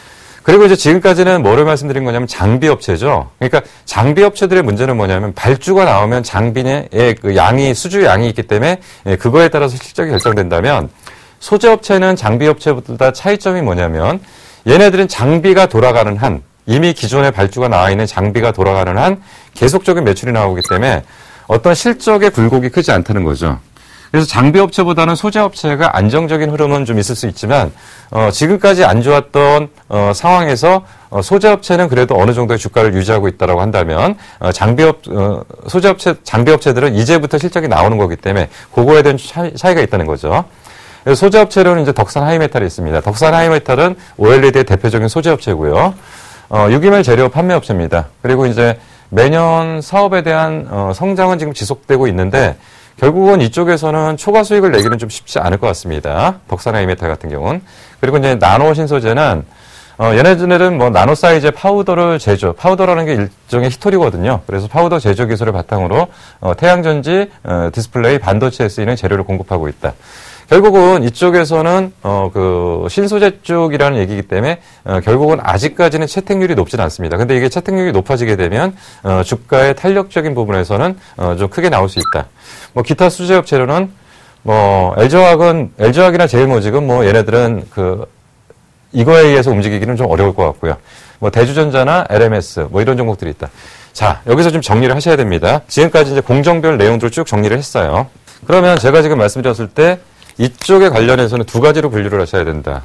그리고 이제 지금까지는 뭐를 말씀드린 거냐면 장비 업체죠. 그러니까 장비 업체들의 문제는 뭐냐면 발주가 나오면 장비의 그 양이, 수주 양이 있기 때문에 그거에 따라서 실적이 결정된다면 소재 업체는 장비 업체보다 차이점이 뭐냐면 얘네들은 장비가 돌아가는 한, 이미 기존에 발주가 나와 있는 장비가 돌아가는 한 계속적인 매출이 나오기 때문에 어떤 실적의 굴곡이 크지 않다는 거죠. 그래서 장비 업체보다는 소재 업체가 안정적인 흐름은 좀 있을 수 있지만 어, 지금까지 안 좋았던 어, 상황에서 어, 소재 업체는 그래도 어느 정도의 주가를 유지하고 있다라고 한다면 어, 장비 업 어, 소재 업체 장비 업체들은 이제부터 실적이 나오는 거기 때문에 그거에 대한 차이, 차이가 있다는 거죠. 그래서 소재 업체로는 이제 덕산 하이메탈이 있습니다. 덕산 하이메탈은 오엘이디의 대표적인 소재 업체고요. 어, 유기물 재료 판매 업체입니다. 그리고 이제 매년 사업에 대한 어, 성장은 지금 지속되고 있는데 결국은 이쪽에서는 초과 수익을 내기는 좀 쉽지 않을 것 같습니다. 덕산 하이메탈 같은 경우는. 그리고 이제 나노 신소재는 어, 얘네들은 뭐 나노 사이즈의 파우더를 제조, 파우더라는 게 일종의 히토리거든요. 그래서 파우더 제조 기술을 바탕으로 어, 태양전지, 어, 디스플레이, 반도체에 쓰이는 재료를 공급하고 있다. 결국은 이쪽에서는 어, 그 신소재 쪽이라는 얘기이기 때문에 어, 결국은 아직까지는 채택률이 높지는 않습니다. 근데 이게 채택률이 높아지게 되면 어, 주가의 탄력적인 부분에서는 어, 좀 크게 나올 수 있다. 뭐 기타 수제업 재료는 뭐 엘지화학은 엘지화학이나 제일모직은 뭐 얘네들은 그 이거에 의해서 움직이기는 좀 어려울 것 같고요. 뭐 대주전자나 엘엠에스 뭐 이런 종목들이 있다. 자, 여기서 좀 정리를 하셔야 됩니다. 지금까지 이제 공정별 내용들을 쭉 정리를 했어요. 그러면 제가 지금 말씀드렸을 때 이쪽에 관련해서는 두 가지로 분류를 하셔야 된다.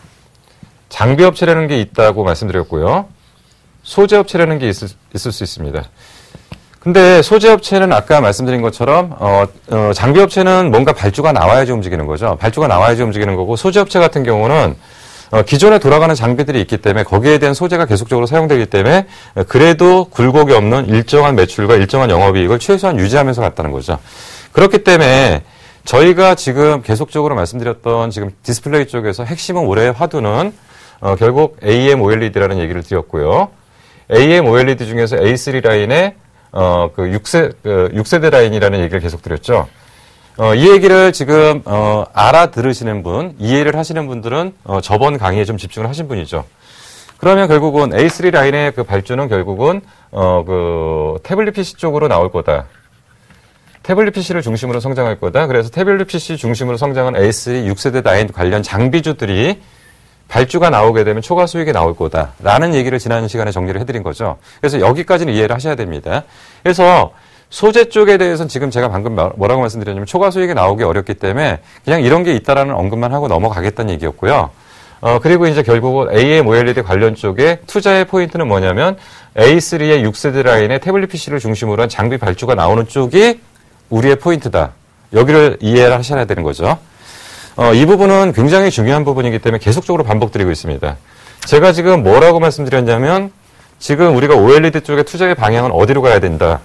장비업체라는 게 있다고 말씀드렸고요. 소재업체라는 게 있을, 있을 수 있습니다. 근데 소재업체는 아까 말씀드린 것처럼 어, 어, 장비업체는 뭔가 발주가 나와야지 움직이는 거죠. 발주가 나와야지 움직이는 거고 소재업체 같은 경우는 어, 기존에 돌아가는 장비들이 있기 때문에 거기에 대한 소재가 계속적으로 사용되기 때문에 그래도 굴곡이 없는 일정한 매출과 일정한 영업이익을 최소한 유지하면서 갔다는 거죠. 그렇기 때문에 저희가 지금 계속적으로 말씀드렸던 지금 디스플레이 쪽에서 핵심은 올해의 화두는 어, 결국 에이엠 오엘이디라는 얘기를 드렸고요. 에이엠 오엘이디 중에서 에이 쓰리 라인의 어, 그 육 세, 그 육 세대 라인이라는 얘기를 계속 드렸죠. 어, 이 얘기를 지금 어, 알아들으시는 분, 이해를 하시는 분들은 어, 저번 강의에 좀 집중을 하신 분이죠. 그러면 결국은 에이 쓰리 라인의 그 발주는 결국은 어, 그 태블릿 피씨 쪽으로 나올 거다. 태블릿 피씨를 중심으로 성장할 거다. 그래서 태블릿 피씨 중심으로 성장한 에이 쓰리 육 세대 라인 관련 장비주들이 발주가 나오게 되면 초과 수익이 나올 거다라는 얘기를 지난 시간에 정리를 해드린 거죠. 그래서 여기까지는 이해를 하셔야 됩니다. 그래서 소재 쪽에 대해서는 지금 제가 방금 뭐라고 말씀드렸냐면 초과 수익이 나오기 어렵기 때문에 그냥 이런 게 있다라는 언급만 하고 넘어가겠다는 얘기였고요. 어, 그리고 이제 결국은 에이엠 오엘이디 관련 쪽에 투자의 포인트는 뭐냐면 에이 쓰리의 육 세대 라인의 태블릿 피씨를 중심으로 한 장비 발주가 나오는 쪽이 우리의 포인트다. 여기를 이해를 하셔야 되는 거죠. 어, 이 부분은 굉장히 중요한 부분이기 때문에 계속적으로 반복드리고 있습니다. 제가 지금 뭐라고 말씀드렸냐면 지금 우리가 오엘이디 쪽의 투자의 방향은 어디로 가야 된다.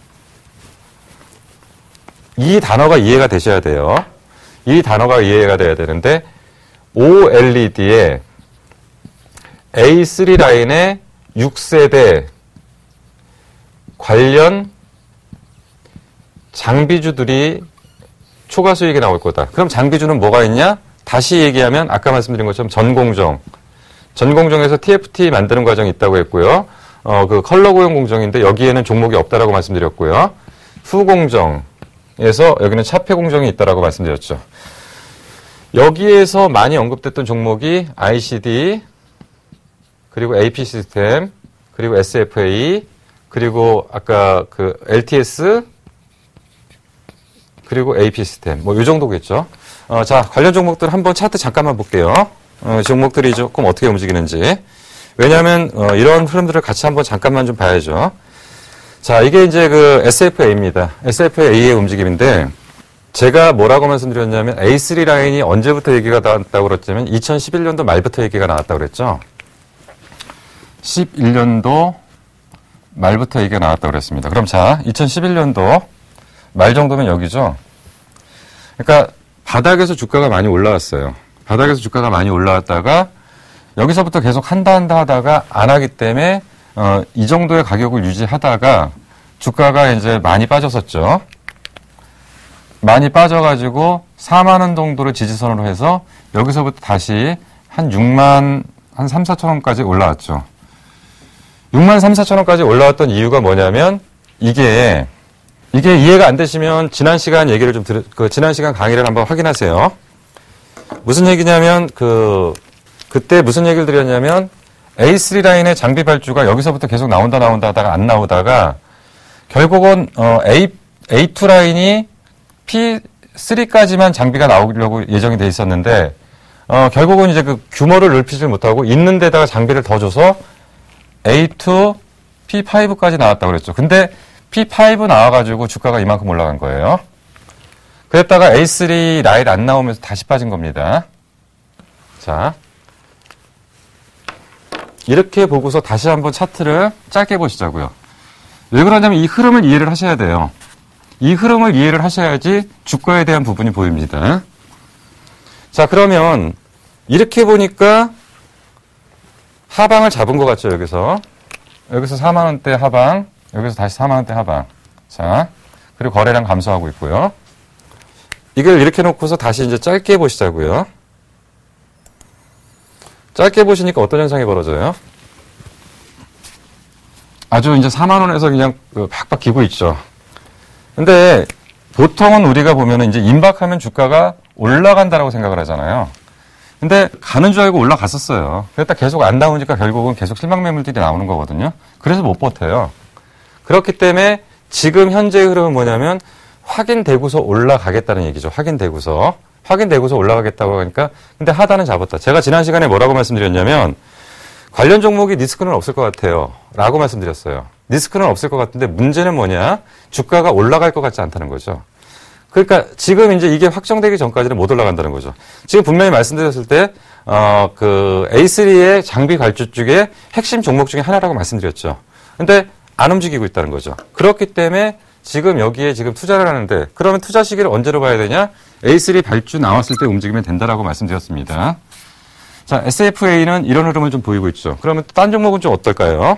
이 단어가 이해가 되셔야 돼요. 이 단어가 이해가 돼야 되는데 오엘이디의 에이 쓰리 라인의 육 세대 관련 장비주들이 초과 수익이 나올 거다. 그럼 장비주는 뭐가 있냐? 다시 얘기하면 아까 말씀드린 것처럼 전공정. 전공정에서 티에프티 만드는 과정이 있다고 했고요. 어, 그 컬러 고용 공정인데 여기에는 종목이 없다라고 말씀드렸고요. 후공정에서 여기는 차폐 공정이 있다라고 말씀드렸죠. 여기에서 많이 언급됐던 종목이 아이씨디, 그리고 에이피 시스템, 그리고 에스에프에이, 그리고 아까 그 엘티에스, 그리고 에이피 시스템, 뭐, 이 정도겠죠. 어, 자, 관련 종목들 한번 차트 잠깐만 볼게요. 어, 종목들이 조금 어떻게 움직이는지. 왜냐하면, 어, 이런 흐름들을 같이 한번 잠깐만 좀 봐야죠. 자, 이게 이제 그 에스에프에이입니다. 에스에프에이의 움직임인데, 제가 뭐라고 말씀드렸냐면, 에이 쓰리 라인이 언제부터 얘기가 나왔다고 그랬냐면, 이천십일 년도 말부터 얘기가 나왔다고 그랬죠. 십일 년도 말부터 얘기가 나왔다고 그랬습니다. 그럼 자, 이천십일 년도 말 정도면 여기죠. 그러니까 바닥에서 주가가 많이 올라왔어요. 바닥에서 주가가 많이 올라왔다가 여기서부터 계속 한다 한다 하다가 안 하기 때문에 어, 이 정도의 가격을 유지하다가 주가가 이제 많이 빠졌었죠. 많이 빠져가지고 사만 원 정도를 지지선으로 해서 여기서부터 다시 한 육만 한 삼, 사천 원까지 올라왔죠. 육만 삼, 사천 원까지 올라왔던 이유가 뭐냐면 이게 이게 이해가 안 되시면 지난 시간 얘기를 좀 들, 그 지난 시간 강의를 한번 확인하세요. 무슨 얘기냐면 그 그때 무슨 얘기를 드렸냐면 에이 쓰리 라인의 장비 발주가 여기서부터 계속 나온다 나온다 하다가 안 나오다가 결국은 어 A, 에이 투 라인이 피 쓰리까지만 장비가 나오려고 예정이 돼 있었는데 어 결국은 이제 그 규모를 넓히지 못하고 있는 데다가 장비를 더 줘서 에이 투, 피 파이브까지 나왔다고 그랬죠. 근데 피 파이브 나와가지고 주가가 이만큼 올라간 거예요. 그랬다가 에이 쓰리 라인 안 나오면서 다시 빠진 겁니다. 자, 이렇게 보고서 다시 한번 차트를 짧게 보시자고요. 왜 그러냐면 이 흐름을 이해를 하셔야 돼요. 이 흐름을 이해를 하셔야지 주가에 대한 부분이 보입니다. 자, 그러면 이렇게 보니까 하방을 잡은 것 같죠, 여기서. 여기서 사만 원대 하방, 여기서 다시 사만 원대 하방. 자, 그리고 거래량 감소하고 있고요. 이걸 이렇게 놓고서 다시 이제 짧게 보시자고요. 짧게 보시니까 어떤 현상이 벌어져요? 아주 이제 사만 원에서 그냥 팍팍 기고 있죠. 근데 보통은 우리가 보면은 이제 임박하면 주가가 올라간다라고 생각을 하잖아요. 근데 가는 줄 알고 올라갔었어요. 그랬다 계속 안 나오니까 결국은 계속 실망 매물들이 나오는 거거든요. 그래서 못 버텨요. 그렇기 때문에 지금 현재의 흐름은 뭐냐면 확인되고서 올라가겠다는 얘기죠. 확인되고서. 확인되고서 올라가겠다고 하니까 근데 하단은 잡았다. 제가 지난 시간에 뭐라고 말씀드렸냐면 관련 종목이 리스크는 없을 것 같아요. 라고 말씀드렸어요. 리스크는 없을 것 같은데 문제는 뭐냐? 주가가 올라갈 것 같지 않다는 거죠. 그러니까 지금 이제 이게 확정되기 전까지는 못 올라간다는 거죠. 지금 분명히 말씀드렸을 때, 어, 그 에이 쓰리의 장비 발주 쪽에 핵심 종목 중에 하나라고 말씀드렸죠. 근데 안 움직이고 있다는 거죠. 그렇기 때문에 지금 여기에 지금 투자를 하는데 그러면 투자 시기를 언제로 봐야 되냐? 에이 쓰리 발주 나왔을 때 움직이면 된다라고 말씀드렸습니다. 자, 에스에프에이는 이런 흐름을 좀 보이고 있죠. 그러면 딴 종목은 좀 어떨까요?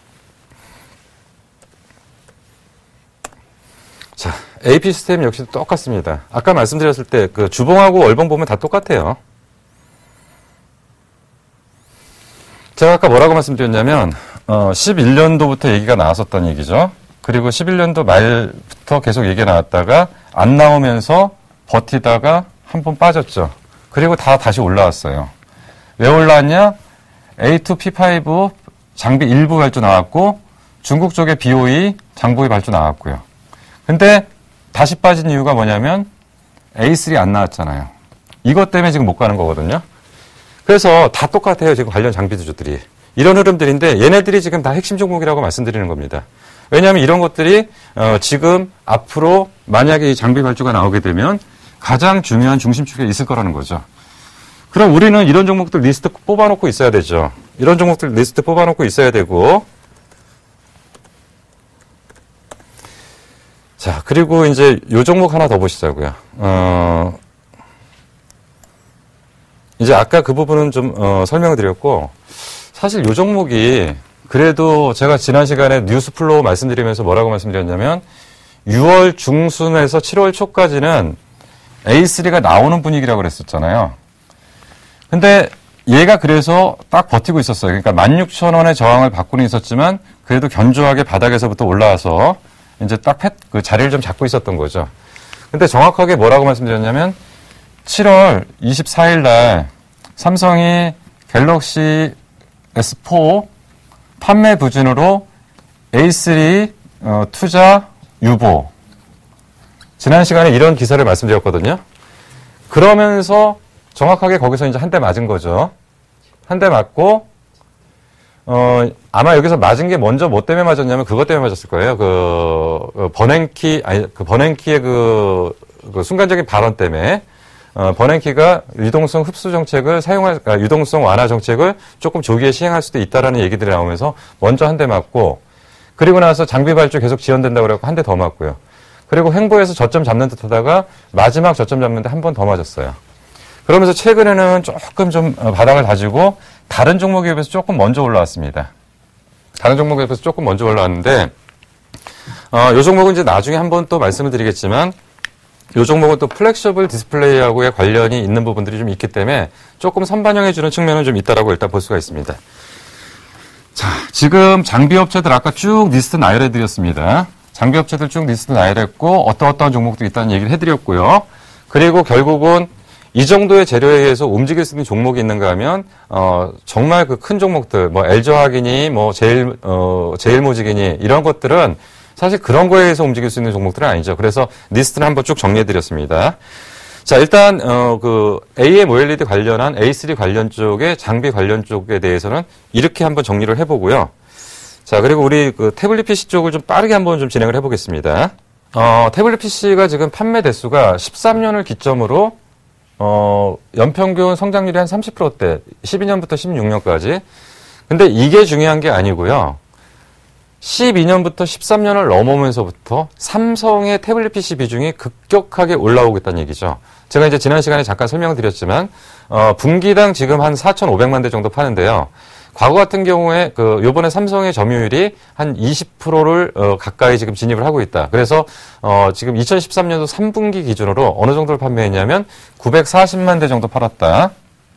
자, 에이피 시스템 역시 똑같습니다. 아까 말씀드렸을 때 그 주봉하고 월봉 보면 다 똑같아요. 제가 아까 뭐라고 말씀드렸냐면 어, 십일 년도부터 얘기가 나왔었던 얘기죠. 그리고 십일 년도 말부터 계속 얘기가 나왔다가 안 나오면서 버티다가 한 번 빠졌죠. 그리고 다 다시 올라왔어요. 왜 올라왔냐? 에이 투, 피 파이브 장비 일부 발주 나왔고 중국 쪽에 비오이 장보기 발주 나왔고요. 근데 다시 빠진 이유가 뭐냐면 에이 쓰리 안 나왔잖아요. 이것 때문에 지금 못 가는 거거든요. 그래서 다 똑같아요. 지금 관련 장비 주주들이. 이런 흐름들인데 얘네들이 지금 다 핵심 종목이라고 말씀드리는 겁니다. 왜냐하면 이런 것들이 어 지금 앞으로 만약에 이 장비 발주가 나오게 되면 가장 중요한 중심축에 있을 거라는 거죠. 그럼 우리는 이런 종목들 리스트 뽑아놓고 있어야 되죠. 이런 종목들 리스트 뽑아놓고 있어야 되고 자, 그리고 이제 요 종목 하나 더 보시자고요. 어, 이제 아까 그 부분은 좀 어, 설명을 드렸고 사실 요 종목이 그래도 제가 지난 시간에 뉴스 플로우 말씀드리면서 뭐라고 말씀드렸냐면 유월 중순에서 칠월 초까지는 에이 쓰리가 나오는 분위기라고 그랬었잖아요. 근데 얘가 그래서 딱 버티고 있었어요. 그러니까 만 육천 원의 저항을 받고는 있었지만 그래도 견조하게 바닥에서부터 올라와서 이제 딱 그 자리를 좀 잡고 있었던 거죠. 근데 정확하게 뭐라고 말씀드렸냐면 칠월 이십사일 날 삼성이 갤럭시 에스 포 판매 부진으로 에이 쓰리 어, 투자 유보. 지난 시간에 이런 기사를 말씀드렸거든요. 그러면서 정확하게 거기서 이제 한 대 맞은 거죠. 한 대 맞고, 어, 아마 여기서 맞은 게 먼저 뭐 때문에 맞았냐면 그것 때문에 맞았을 거예요. 그, 그 버냉키, 아니, 그 버냉키의 그, 그 순간적인 발언 때문에, 어, 버냉키가 유동성 흡수 정책을 사용할, 아, 유동성 완화 정책을 조금 조기에 시행할 수도 있다라는 얘기들이 나오면서 먼저 한 대 맞고, 그리고 나서 장비 발주 계속 지연된다고 그래서 한 대 더 맞고요. 그리고 횡보해서 저점 잡는 듯 하다가 마지막 저점 잡는데 한 번 더 맞았어요. 그러면서 최근에는 조금 좀 바닥을 다지고 다른 종목에 비해서 조금 먼저 올라왔습니다. 다른 종목에 비해서 조금 먼저 올라왔는데, 어, 이 종목은 이제 나중에 한번 또 말씀을 드리겠지만, 이 종목은 또 플렉셔블 디스플레이하고의 관련이 있는 부분들이 좀 있기 때문에 조금 선반영해주는 측면은 좀 있다라고 일단 볼 수가 있습니다. 자, 지금 장비업체들 아까 쭉 리스트 나열해드렸습니다. 장비업체들 쭉 리스트 나열했고 어떠 어떠한 종목도 있다는 얘기를 해드렸고요. 그리고 결국은 이 정도의 재료에 의해서 움직일 수 있는 종목이 있는가 하면 어, 정말 그 큰 종목들, 뭐 엘저학이니, 뭐 제일 어, 제일모직이니 이런 것들은 사실 그런 거에 의해서 움직일 수 있는 종목들은 아니죠. 그래서 리스트를 한번 쭉 정리해드렸습니다. 자, 일단 어, 그 에이엠 오엘이디 관련한 에이 쓰리 관련 쪽의 장비 관련 쪽에 대해서는 이렇게 한번 정리를 해보고요. 자, 그리고 우리 그 태블릿 피씨 쪽을 좀 빠르게 한번 좀 진행을 해보겠습니다. 어, 태블릿 피씨가 지금 판매 대수가 십삼 년을 기점으로 어, 연평균 성장률이 한 삼십 퍼센트대, 십이 년부터 십육 년까지. 근데 이게 중요한 게 아니고요. 십이 년부터 십삼 년을 넘어오면서부터 삼성의 태블릿 피씨 비중이 급격하게 올라오고 있다는 얘기죠. 제가 이제 지난 시간에 잠깐 설명을 드렸지만, 어, 분기당 지금 한 사천오백만 대 정도 파는데요. 과거 같은 경우에 그 요번에 삼성의 점유율이 한 이십 퍼센트를 어, 가까이 지금 진입을 하고 있다. 그래서 어, 지금 이천십삼 년도 삼 분기 기준으로 어느 정도를 판매했냐면 구백사십만 대 정도 팔았다.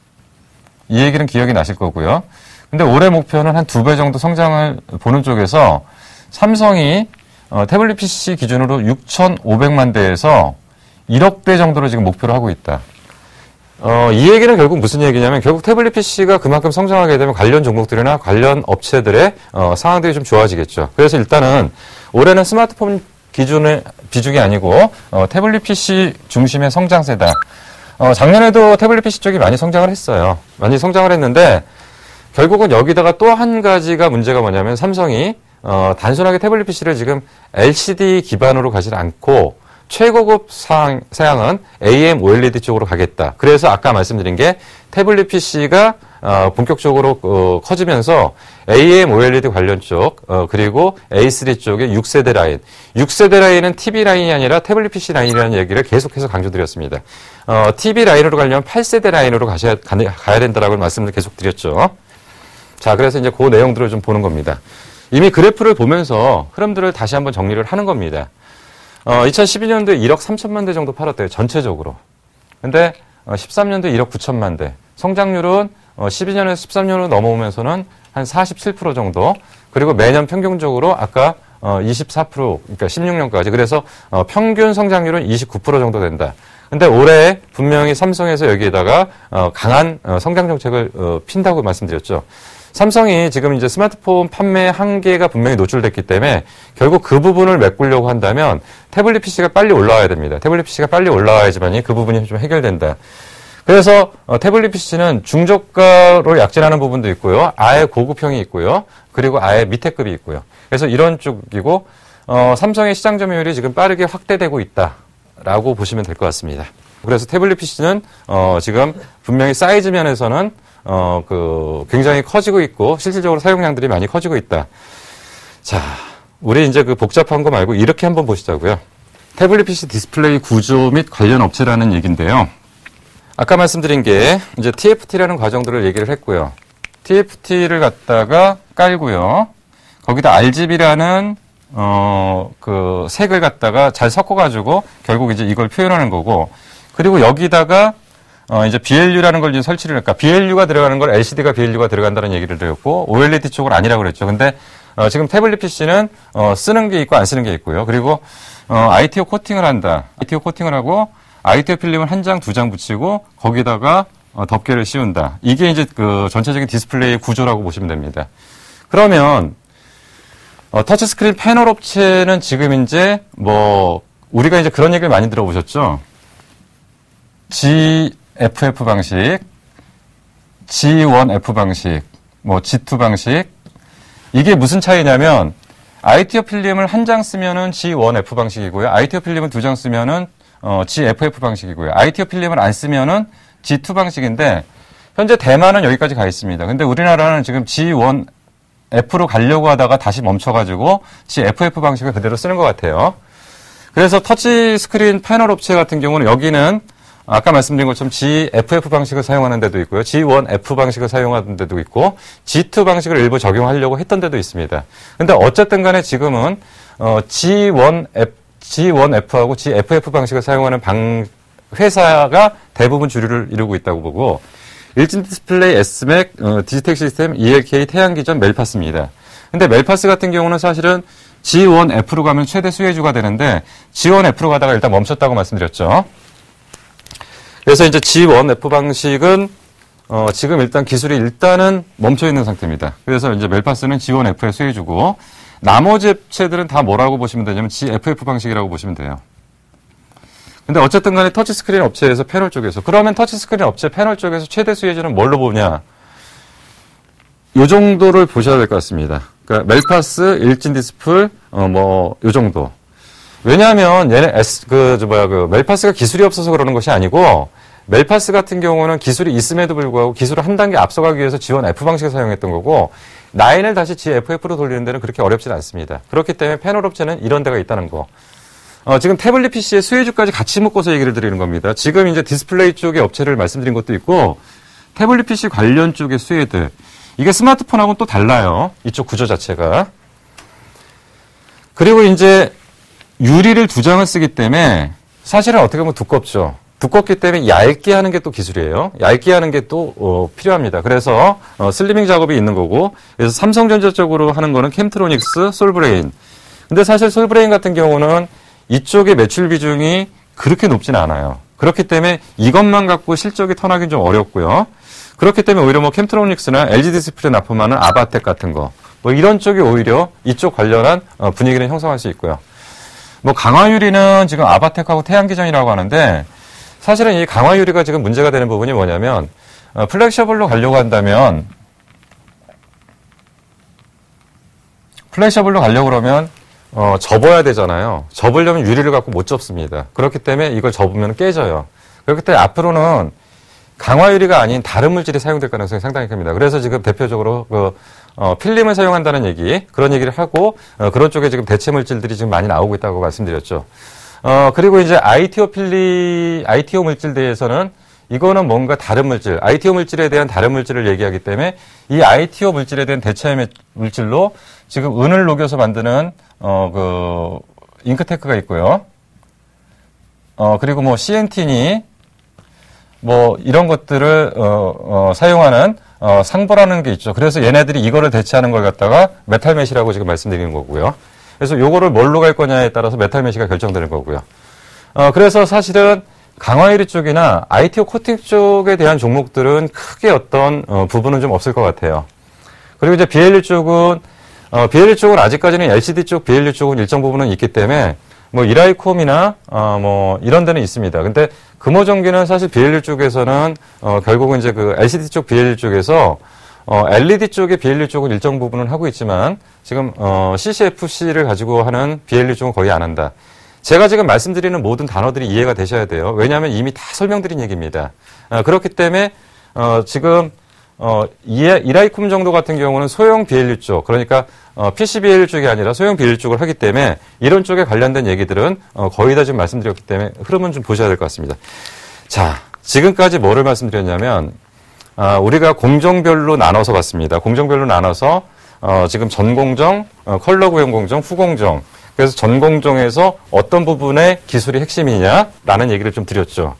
이 얘기는 기억이 나실 거고요. 근데 올해 목표는 한 두 배 정도 성장을 보는 쪽에서 삼성이 어, 태블릿 피씨 기준으로 육천오백만 대에서 일억 대 정도로 지금 목표를 하고 있다. 어, 이 얘기는 결국 무슨 얘기냐면 결국 태블릿 피씨가 그만큼 성장하게 되면 관련 종목들이나 관련 업체들의 어, 상황들이 좀 좋아지겠죠. 그래서 일단은 올해는 스마트폰 기준의 비중이 아니고 어, 태블릿 피씨 중심의 성장세다. 어, 작년에도 태블릿 피씨 쪽이 많이 성장을 했어요. 많이 성장을 했는데 결국은 여기다가 또 한 가지가 문제가 뭐냐면 삼성이 어, 단순하게 태블릿 피씨를 지금 엘시디 기반으로 가지 않고 최고급 사양, 사양은 에이엠 오엘이디 쪽으로 가겠다. 그래서 아까 말씀드린 게 태블릿 피씨가 어, 본격적으로 어, 커지면서 에이엠 오엘이디 관련 쪽 어, 그리고 에이 쓰리 쪽의 육 세대 라인. 육 세대 라인은 티비 라인이 아니라 태블릿 피씨 라인이라는 얘기를 계속해서 강조드렸습니다. 어, 티비 라인으로 가려면 팔 세대 라인으로 가셔야, 가야 된다라고 말씀을 계속 드렸죠. 자, 그래서 이제 그 내용들을 좀 보는 겁니다. 이미 그래프를 보면서 흐름들을 다시 한번 정리를 하는 겁니다. 어, 이천십이 년도에 일억 삼천만 대 정도 팔았대요. 전체적으로. 근데 어, 십삼 년도에 일억 구천만 대. 성장률은 어, 십이 년에서 십삼 년으로 넘어오면서는 한 사십칠 퍼센트 정도. 그리고 매년 평균적으로 아까 어, 이십사 퍼센트, 그러니까 십육 년까지. 그래서 어, 평균 성장률은 이십구 퍼센트 정도 된다. 근데 올해 분명히 삼성에서 여기에다가 어, 강한 어, 성장 정책을 어, 핀다고 말씀드렸죠. 삼성이 지금 이제 스마트폰 판매 한계가 분명히 노출됐기 때문에 결국 그 부분을 메꾸려고 한다면 태블릿 피씨가 빨리 올라와야 됩니다. 태블릿 피씨가 빨리 올라와야지만이 그 부분이 좀 해결된다. 그래서 어, 태블릿 피씨는 중저가로 약진하는 부분도 있고요. 아예 고급형이 있고요. 그리고 아예 밑에 급이 있고요. 그래서 이런 쪽이고 어, 삼성의 시장 점유율이 지금 빠르게 확대되고 있다라고 보시면 될 것 같습니다. 그래서 태블릿 피씨는 어, 지금 분명히 사이즈 면에서는 어, 그, 굉장히 커지고 있고, 실질적으로 사용량들이 많이 커지고 있다. 자, 우리 이제 그 복잡한 거 말고 이렇게 한번 보시자고요. 태블릿 피씨 디스플레이 구조 및 관련 업체라는 얘기인데요. 아까 말씀드린 게 이제 티에프티라는 과정들을 얘기를 했고요. 티에프티를 갖다가 깔고요. 거기다 알지비라는, 어, 그 색을 갖다가 잘 섞어가지고 결국 이제 이걸 표현하는 거고, 그리고 여기다가 어, 이제 비엘유라는 걸 이제 설치를 할까. 비엘유가 들어가는 걸 엘시디가 비엘유가 들어간다는 얘기를 드렸고, 오엘이디 쪽은 아니라고 그랬죠. 근데, 어, 지금 태블릿 피씨는, 어, 쓰는 게 있고 안 쓰는 게 있고요. 그리고, 어, 아이티오 코팅을 한다. 아이티오 코팅을 하고, 아이티오 필름을 한 장, 두 장 붙이고, 거기다가, 어, 덮개를 씌운다. 이게 이제 그 전체적인 디스플레이 구조라고 보시면 됩니다. 그러면, 어, 터치스크린 패널 업체는 지금 이제, 뭐, 우리가 이제 그런 얘기를 많이 들어보셨죠? G, 에프에프 방식, 지 원 에프 방식, 뭐 지 투 방식. 이게 무슨 차이냐면 아이티오 필름을 한 장 쓰면은 지 원 에프 방식이고요. 아이티오 필름을 두 장 쓰면은 어, 지 에프에프 방식이고요. 아이티오 필름을 안 쓰면은 지 투 방식인데 현재 대만은 여기까지 가 있습니다. 근데 우리나라는 지금 지 원 에프로 가려고 하다가 다시 멈춰가지고 지 에프에프 방식을 그대로 쓰는 것 같아요. 그래서 터치 스크린 패널 업체 같은 경우는 여기는 아까 말씀드린 것처럼 지 에프에프 방식을 사용하는 데도 있고요. 지 원 에프 방식을 사용하는 데도 있고 지 투 방식을 일부 적용하려고 했던 데도 있습니다. 근데 어쨌든 간에 지금은 어, 지 원 에프, 지 원 에프하고 지 에프 에프 방식을 사용하는 방, 회사가 대부분 주류를 이루고 있다고 보고, 일진 디스플레이, 에스맥, 어, 디지텍 시스템, 이엘케이, 태양기전, 멜파스입니다. 근데 멜파스 같은 경우는 사실은 지 원 에프로 가면 최대 수혜주가 되는데 지 원 에프로 가다가 일단 멈췄다고 말씀드렸죠. 그래서 이제 지 원 에프 방식은 어, 지금 일단 기술이 일단은 멈춰 있는 상태입니다. 그래서 이제 멜파스는 지 원 에프의 수혜주고 나머지 업체들은 다 뭐라고 보시면 되냐면 지 에프 에프 방식이라고 보시면 돼요. 근데 어쨌든 간에 터치스크린 업체에서 패널 쪽에서 그러면 터치스크린 업체 패널 쪽에서 최대 수혜주는 뭘로 보냐? 요 정도를 보셔야 될 것 같습니다. 그러니까 멜파스, 일진 디스플, 어, 뭐, 요 정도. 왜냐하면 얘네 S, 그, 저 뭐야, 그, 멜파스가 기술이 없어서 그러는 것이 아니고, 멜파스 같은 경우는 기술이 있음에도 불구하고 기술을 한 단계 앞서가기 위해서 지 원 에프 방식을 사용했던 거고, 나인을 다시 지 에프 에프로 돌리는 데는 그렇게 어렵진 않습니다. 그렇기 때문에 패널 업체는 이런 데가 있다는 거. 어, 지금 태블릿 피씨의 수혜주까지 같이 묶어서 얘기를 드리는 겁니다. 지금 이제 디스플레이 쪽의 업체를 말씀드린 것도 있고, 태블릿 피씨 관련 쪽의 수혜들. 이게 스마트폰하고는 또 달라요. 이쪽 구조 자체가. 그리고 이제 유리를 두 장을 쓰기 때문에 사실은 어떻게 보면 두껍죠. 두껍기 때문에 얇게 하는 게 또 기술이에요. 얇게 하는 게 또 어, 필요합니다. 그래서 어, 슬리밍 작업이 있는 거고, 그래서 삼성전자 쪽으로 하는 거는 캠트로닉스, 솔브레인. 근데 사실 솔브레인 같은 경우는 이쪽의 매출 비중이 그렇게 높지는 않아요. 그렇기 때문에 이것만 갖고 실적이 턴하기는 좀 어렵고요. 그렇기 때문에 오히려 뭐 캠트로닉스나 엘지 디스플레이 납품하는 아바텍 같은 거, 뭐 이런 쪽이 오히려 이쪽 관련한 어, 분위기를 형성할 수 있고요. 뭐 강화유리는 지금 아바텍하고 태양기전이라고 하는데, 사실은 이 강화유리가 지금 문제가 되는 부분이 뭐냐면, 어, 플렉셔블로 가려고 한다면, 플렉셔블로 가려고 그러면 어, 접어야 되잖아요. 접으려면 유리를 갖고 못 접습니다. 그렇기 때문에 이걸 접으면 깨져요. 그렇기 때문에 앞으로는 강화유리가 아닌 다른 물질이 사용될 가능성이 상당히 큽니다. 그래서 지금 대표적으로 그 어, 필름을 사용한다는 얘기, 그런 얘기를 하고 어, 그런 쪽에 지금 대체 물질들이 지금 많이 나오고 있다고 말씀드렸죠. 어, 그리고 이제 아이티오 필리, 아이티오 물질대에서는 이거는 뭔가 다른 물질, 아이티오 물질에 대한 다른 물질을 얘기하기 때문에 이 아이티오 물질에 대한 대체 물질로 지금 은을 녹여서 만드는 어, 그 잉크테크가 있고요. 어, 그리고 뭐 씨엔티니 뭐 이런 것들을 어, 어, 사용하는 어, 상보라는 게 있죠. 그래서 얘네들이 이거를 대체하는 걸 갖다가 메탈맷이라고 지금 말씀드리는 거고요. 그래서 요거를 뭘로 갈 거냐에 따라서 메탈맷이가 결정되는 거고요. 어, 그래서 사실은 강화유리 쪽이나 아이티오 코팅 쪽에 대한 종목들은 크게 어떤 어, 부분은 좀 없을 것 같아요. 그리고 이제 비엘유 쪽은 어, 비엘유 쪽은 아직까지는 엘시디 쪽, 비엘유 쪽은 일정 부분은 있기 때문에 뭐 이라이콤이나 어, 뭐 이런 데는 있습니다. 근데 금호전기는 사실 비엘유 쪽에서는 어, 결국은 이제 그 엘시디 쪽, 비엘유 쪽에서 어, 엘이디 쪽의 비엘유 쪽은 일정 부분은 하고 있지만 지금 어, 씨씨에프씨를 가지고 하는 비엘유 쪽은 거의 안 한다. 제가 지금 말씀드리는 모든 단어들이 이해가 되셔야 돼요. 왜냐하면 이미 다 설명드린 얘기입니다. 어, 그렇기 때문에 어, 지금 어, 이라이콤 정도 같은 경우는 소형 비엘유 쪽, 그러니까 어, 피씨 비엘유 쪽이 아니라 소형 비엘유 쪽을 하기 때문에 이런 쪽에 관련된 얘기들은 어, 거의 다 지금 말씀드렸기 때문에 흐름은 좀 보셔야 될 것 같습니다. 자, 지금까지 뭐를 말씀드렸냐면 어, 우리가 공정별로 나눠서 봤습니다. 공정별로 나눠서 어, 지금 전공정, 어, 컬러 구형 공정, 후공정. 그래서 전공정에서 어떤 부분의 기술이 핵심이냐라는 얘기를 좀 드렸죠.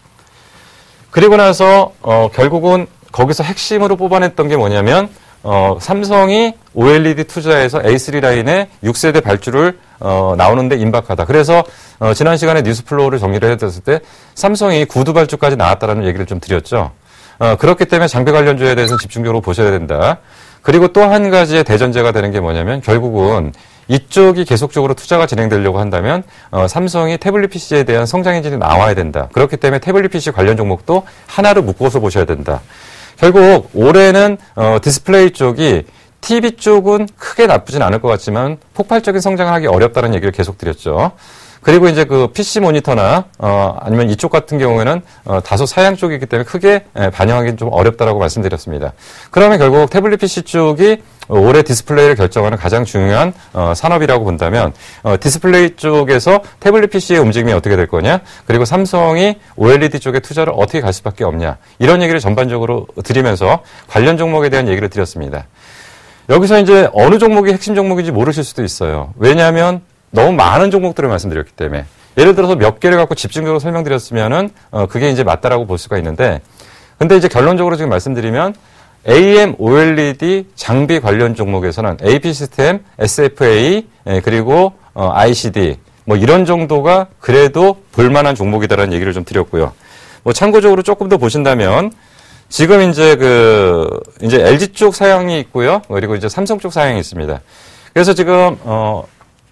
그리고 나서 어, 결국은 거기서 핵심으로 뽑아냈던 게 뭐냐면 어, 삼성이 오엘이디 투자해서 에이 쓰리 라인의 육 세대 발주를 어, 나오는데 임박하다. 그래서 어, 지난 시간에 뉴스플로우를 정리를 해드렸을 때 삼성이 구두 발주까지 나왔다라는 얘기를 좀 드렸죠. 어, 그렇기 때문에 장비 관련주에 대해서는 집중적으로 보셔야 된다. 그리고 또 한 가지의 대전제가 되는 게 뭐냐면 결국은 이쪽이 계속적으로 투자가 진행되려고 한다면 어, 삼성이 태블릿 피씨에 대한 성장 엔진이 나와야 된다. 그렇기 때문에 태블릿 피씨 관련 종목도 하나로 묶어서 보셔야 된다. 결국 올해는 어, 디스플레이 쪽이 티비 쪽은 크게 나쁘진 않을 것 같지만 폭발적인 성장을 하기 어렵다는 얘기를 계속 드렸죠. 그리고 이제 그 피씨 모니터나 어, 아니면 이쪽 같은 경우에는 어, 다소 사양 쪽이기 때문에 크게 에, 반영하기는 좀 어렵다라고 말씀드렸습니다. 그러면 결국 태블릿 피씨 쪽이 올해 디스플레이를 결정하는 가장 중요한 어, 산업이라고 본다면 어, 디스플레이 쪽에서 태블릿 피씨의 움직임이 어떻게 될 거냐, 그리고 삼성이 오엘이디 쪽에 투자를 어떻게 갈 수밖에 없냐, 이런 얘기를 전반적으로 드리면서 관련 종목에 대한 얘기를 드렸습니다. 여기서 이제 어느 종목이 핵심 종목인지 모르실 수도 있어요. 왜냐하면 너무 많은 종목들을 말씀드렸기 때문에. 예를 들어서 몇 개를 갖고 집중적으로 설명드렸으면은, 어, 그게 이제 맞다라고 볼 수가 있는데, 근데 이제 결론적으로 지금 말씀드리면, 에이엠, 오엘이디 장비 관련 종목에서는 에이피 시스템, 에스에프에이, 예, 그리고, 어, 아이씨디, 뭐 이런 정도가 그래도 볼만한 종목이다라는 얘기를 좀 드렸고요. 뭐 참고적으로 조금 더 보신다면, 지금 이제 그, 이제 엘지 쪽 사양이 있고요. 그리고 이제 삼성 쪽 사양이 있습니다. 그래서 지금, 어,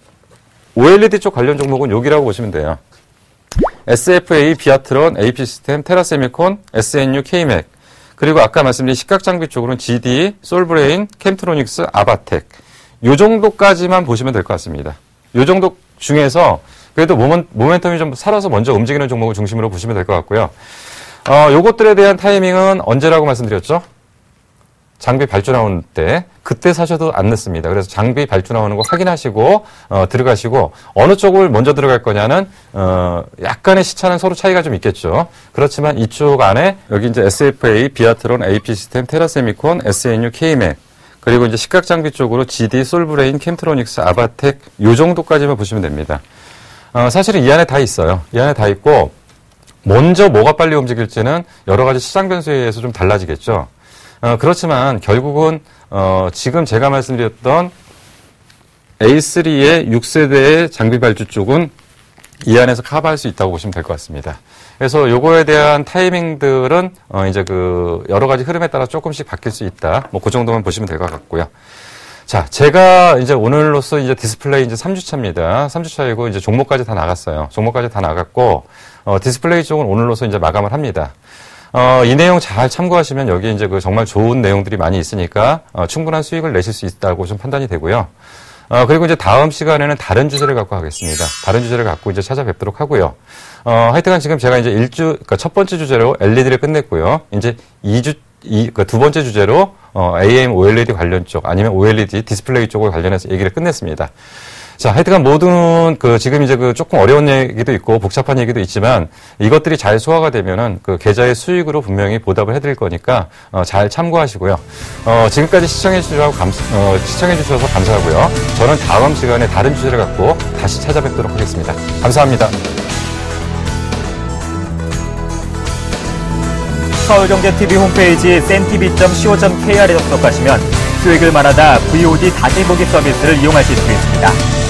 오엘이디 쪽 관련 종목은 여기라고 보시면 돼요. 에스에프에이, 비아트론, 에이피 시스템, 테라세미콘, 에스엔유, 케이맥. 그리고 아까 말씀드린 식각장비 쪽으로는 지디, 솔브레인, 캠트로닉스, 아바텍. 요 정도까지만 보시면 될 것 같습니다. 요 정도 중에서 그래도 모멘, 모멘텀이 좀 살아서 먼저 움직이는 종목을 중심으로 보시면 될 것 같고요. 어, 요것들에 대한 타이밍은 언제라고 말씀드렸죠? 장비 발주 나오는 때, 그때 사셔도 안 늦습니다. 그래서 장비 발주 나오는 거 확인하시고, 어, 들어가시고, 어느 쪽을 먼저 들어갈 거냐는, 어, 약간의 시차는 서로 차이가 좀 있겠죠. 그렇지만 이쪽 안에, 여기 이제 에스에프에이, 비아트론, 에이피 시스템, 테라세미콘, 에스엔유, 케이맥, 그리고 이제 식각장비 쪽으로 지디, 솔브레인, 캠트로닉스, 아바텍, 요 정도까지만 보시면 됩니다. 어, 사실은 이 안에 다 있어요. 이 안에 다 있고, 먼저 뭐가 빨리 움직일지는 여러 가지 시장 변수에 의해서 좀 달라지겠죠. 어, 그렇지만 결국은 어, 지금 제가 말씀드렸던 에이 쓰리의 육 세대의 장비 발주 쪽은 이 안에서 커버할 수 있다고 보시면 될 것 같습니다. 그래서 요거에 대한 타이밍들은 어, 이제 그 여러 가지 흐름에 따라 조금씩 바뀔 수 있다. 뭐 그 정도만 보시면 될 것 같고요. 자, 제가 이제 오늘로서 이제 디스플레이 이제 삼 주차입니다. 삼 주차이고 이제 종목까지 다 나갔어요. 종목까지 다 나갔고, 어, 디스플레이 쪽은 오늘로서 이제 마감을 합니다. 어, 이 내용 잘 참고하시면 여기 이제 그 정말 좋은 내용들이 많이 있으니까, 어, 충분한 수익을 내실 수 있다고 좀 판단이 되고요. 어, 그리고 이제 다음 시간에는 다른 주제를 갖고 하겠습니다. 다른 주제를 갖고 이제 찾아뵙도록 하고요. 어, 하여튼간 지금 제가 이제 일주, 그러니까 첫 번째 주제로 엘이디를 끝냈고요. 이제 이 주, 이, 그 두 번째 주제로, 어, 에이엠, 오엘이디 관련 쪽, 아니면 오엘이디 디스플레이 쪽을 관련해서 얘기를 끝냈습니다. 자, 하여튼간 모든, 그, 지금 이제 그 조금 어려운 얘기도 있고, 복잡한 얘기도 있지만, 이것들이 잘 소화가 되면은, 그, 계좌의 수익으로 분명히 보답을 해드릴 거니까, 어, 잘 참고하시고요. 어, 지금까지 시청해주셔서 감, 어, 시청해주셔서 감사하고요. 저는 다음 시간에 다른 주제를 갖고 다시 찾아뵙도록 하겠습니다. 감사합니다. 서울경제티비 홈페이지 센티비 점 씨오 점 케이알에 접속하시면 수익을 말하다 브이오디 다시 보기 서비스를 이용하실 수 있습니다.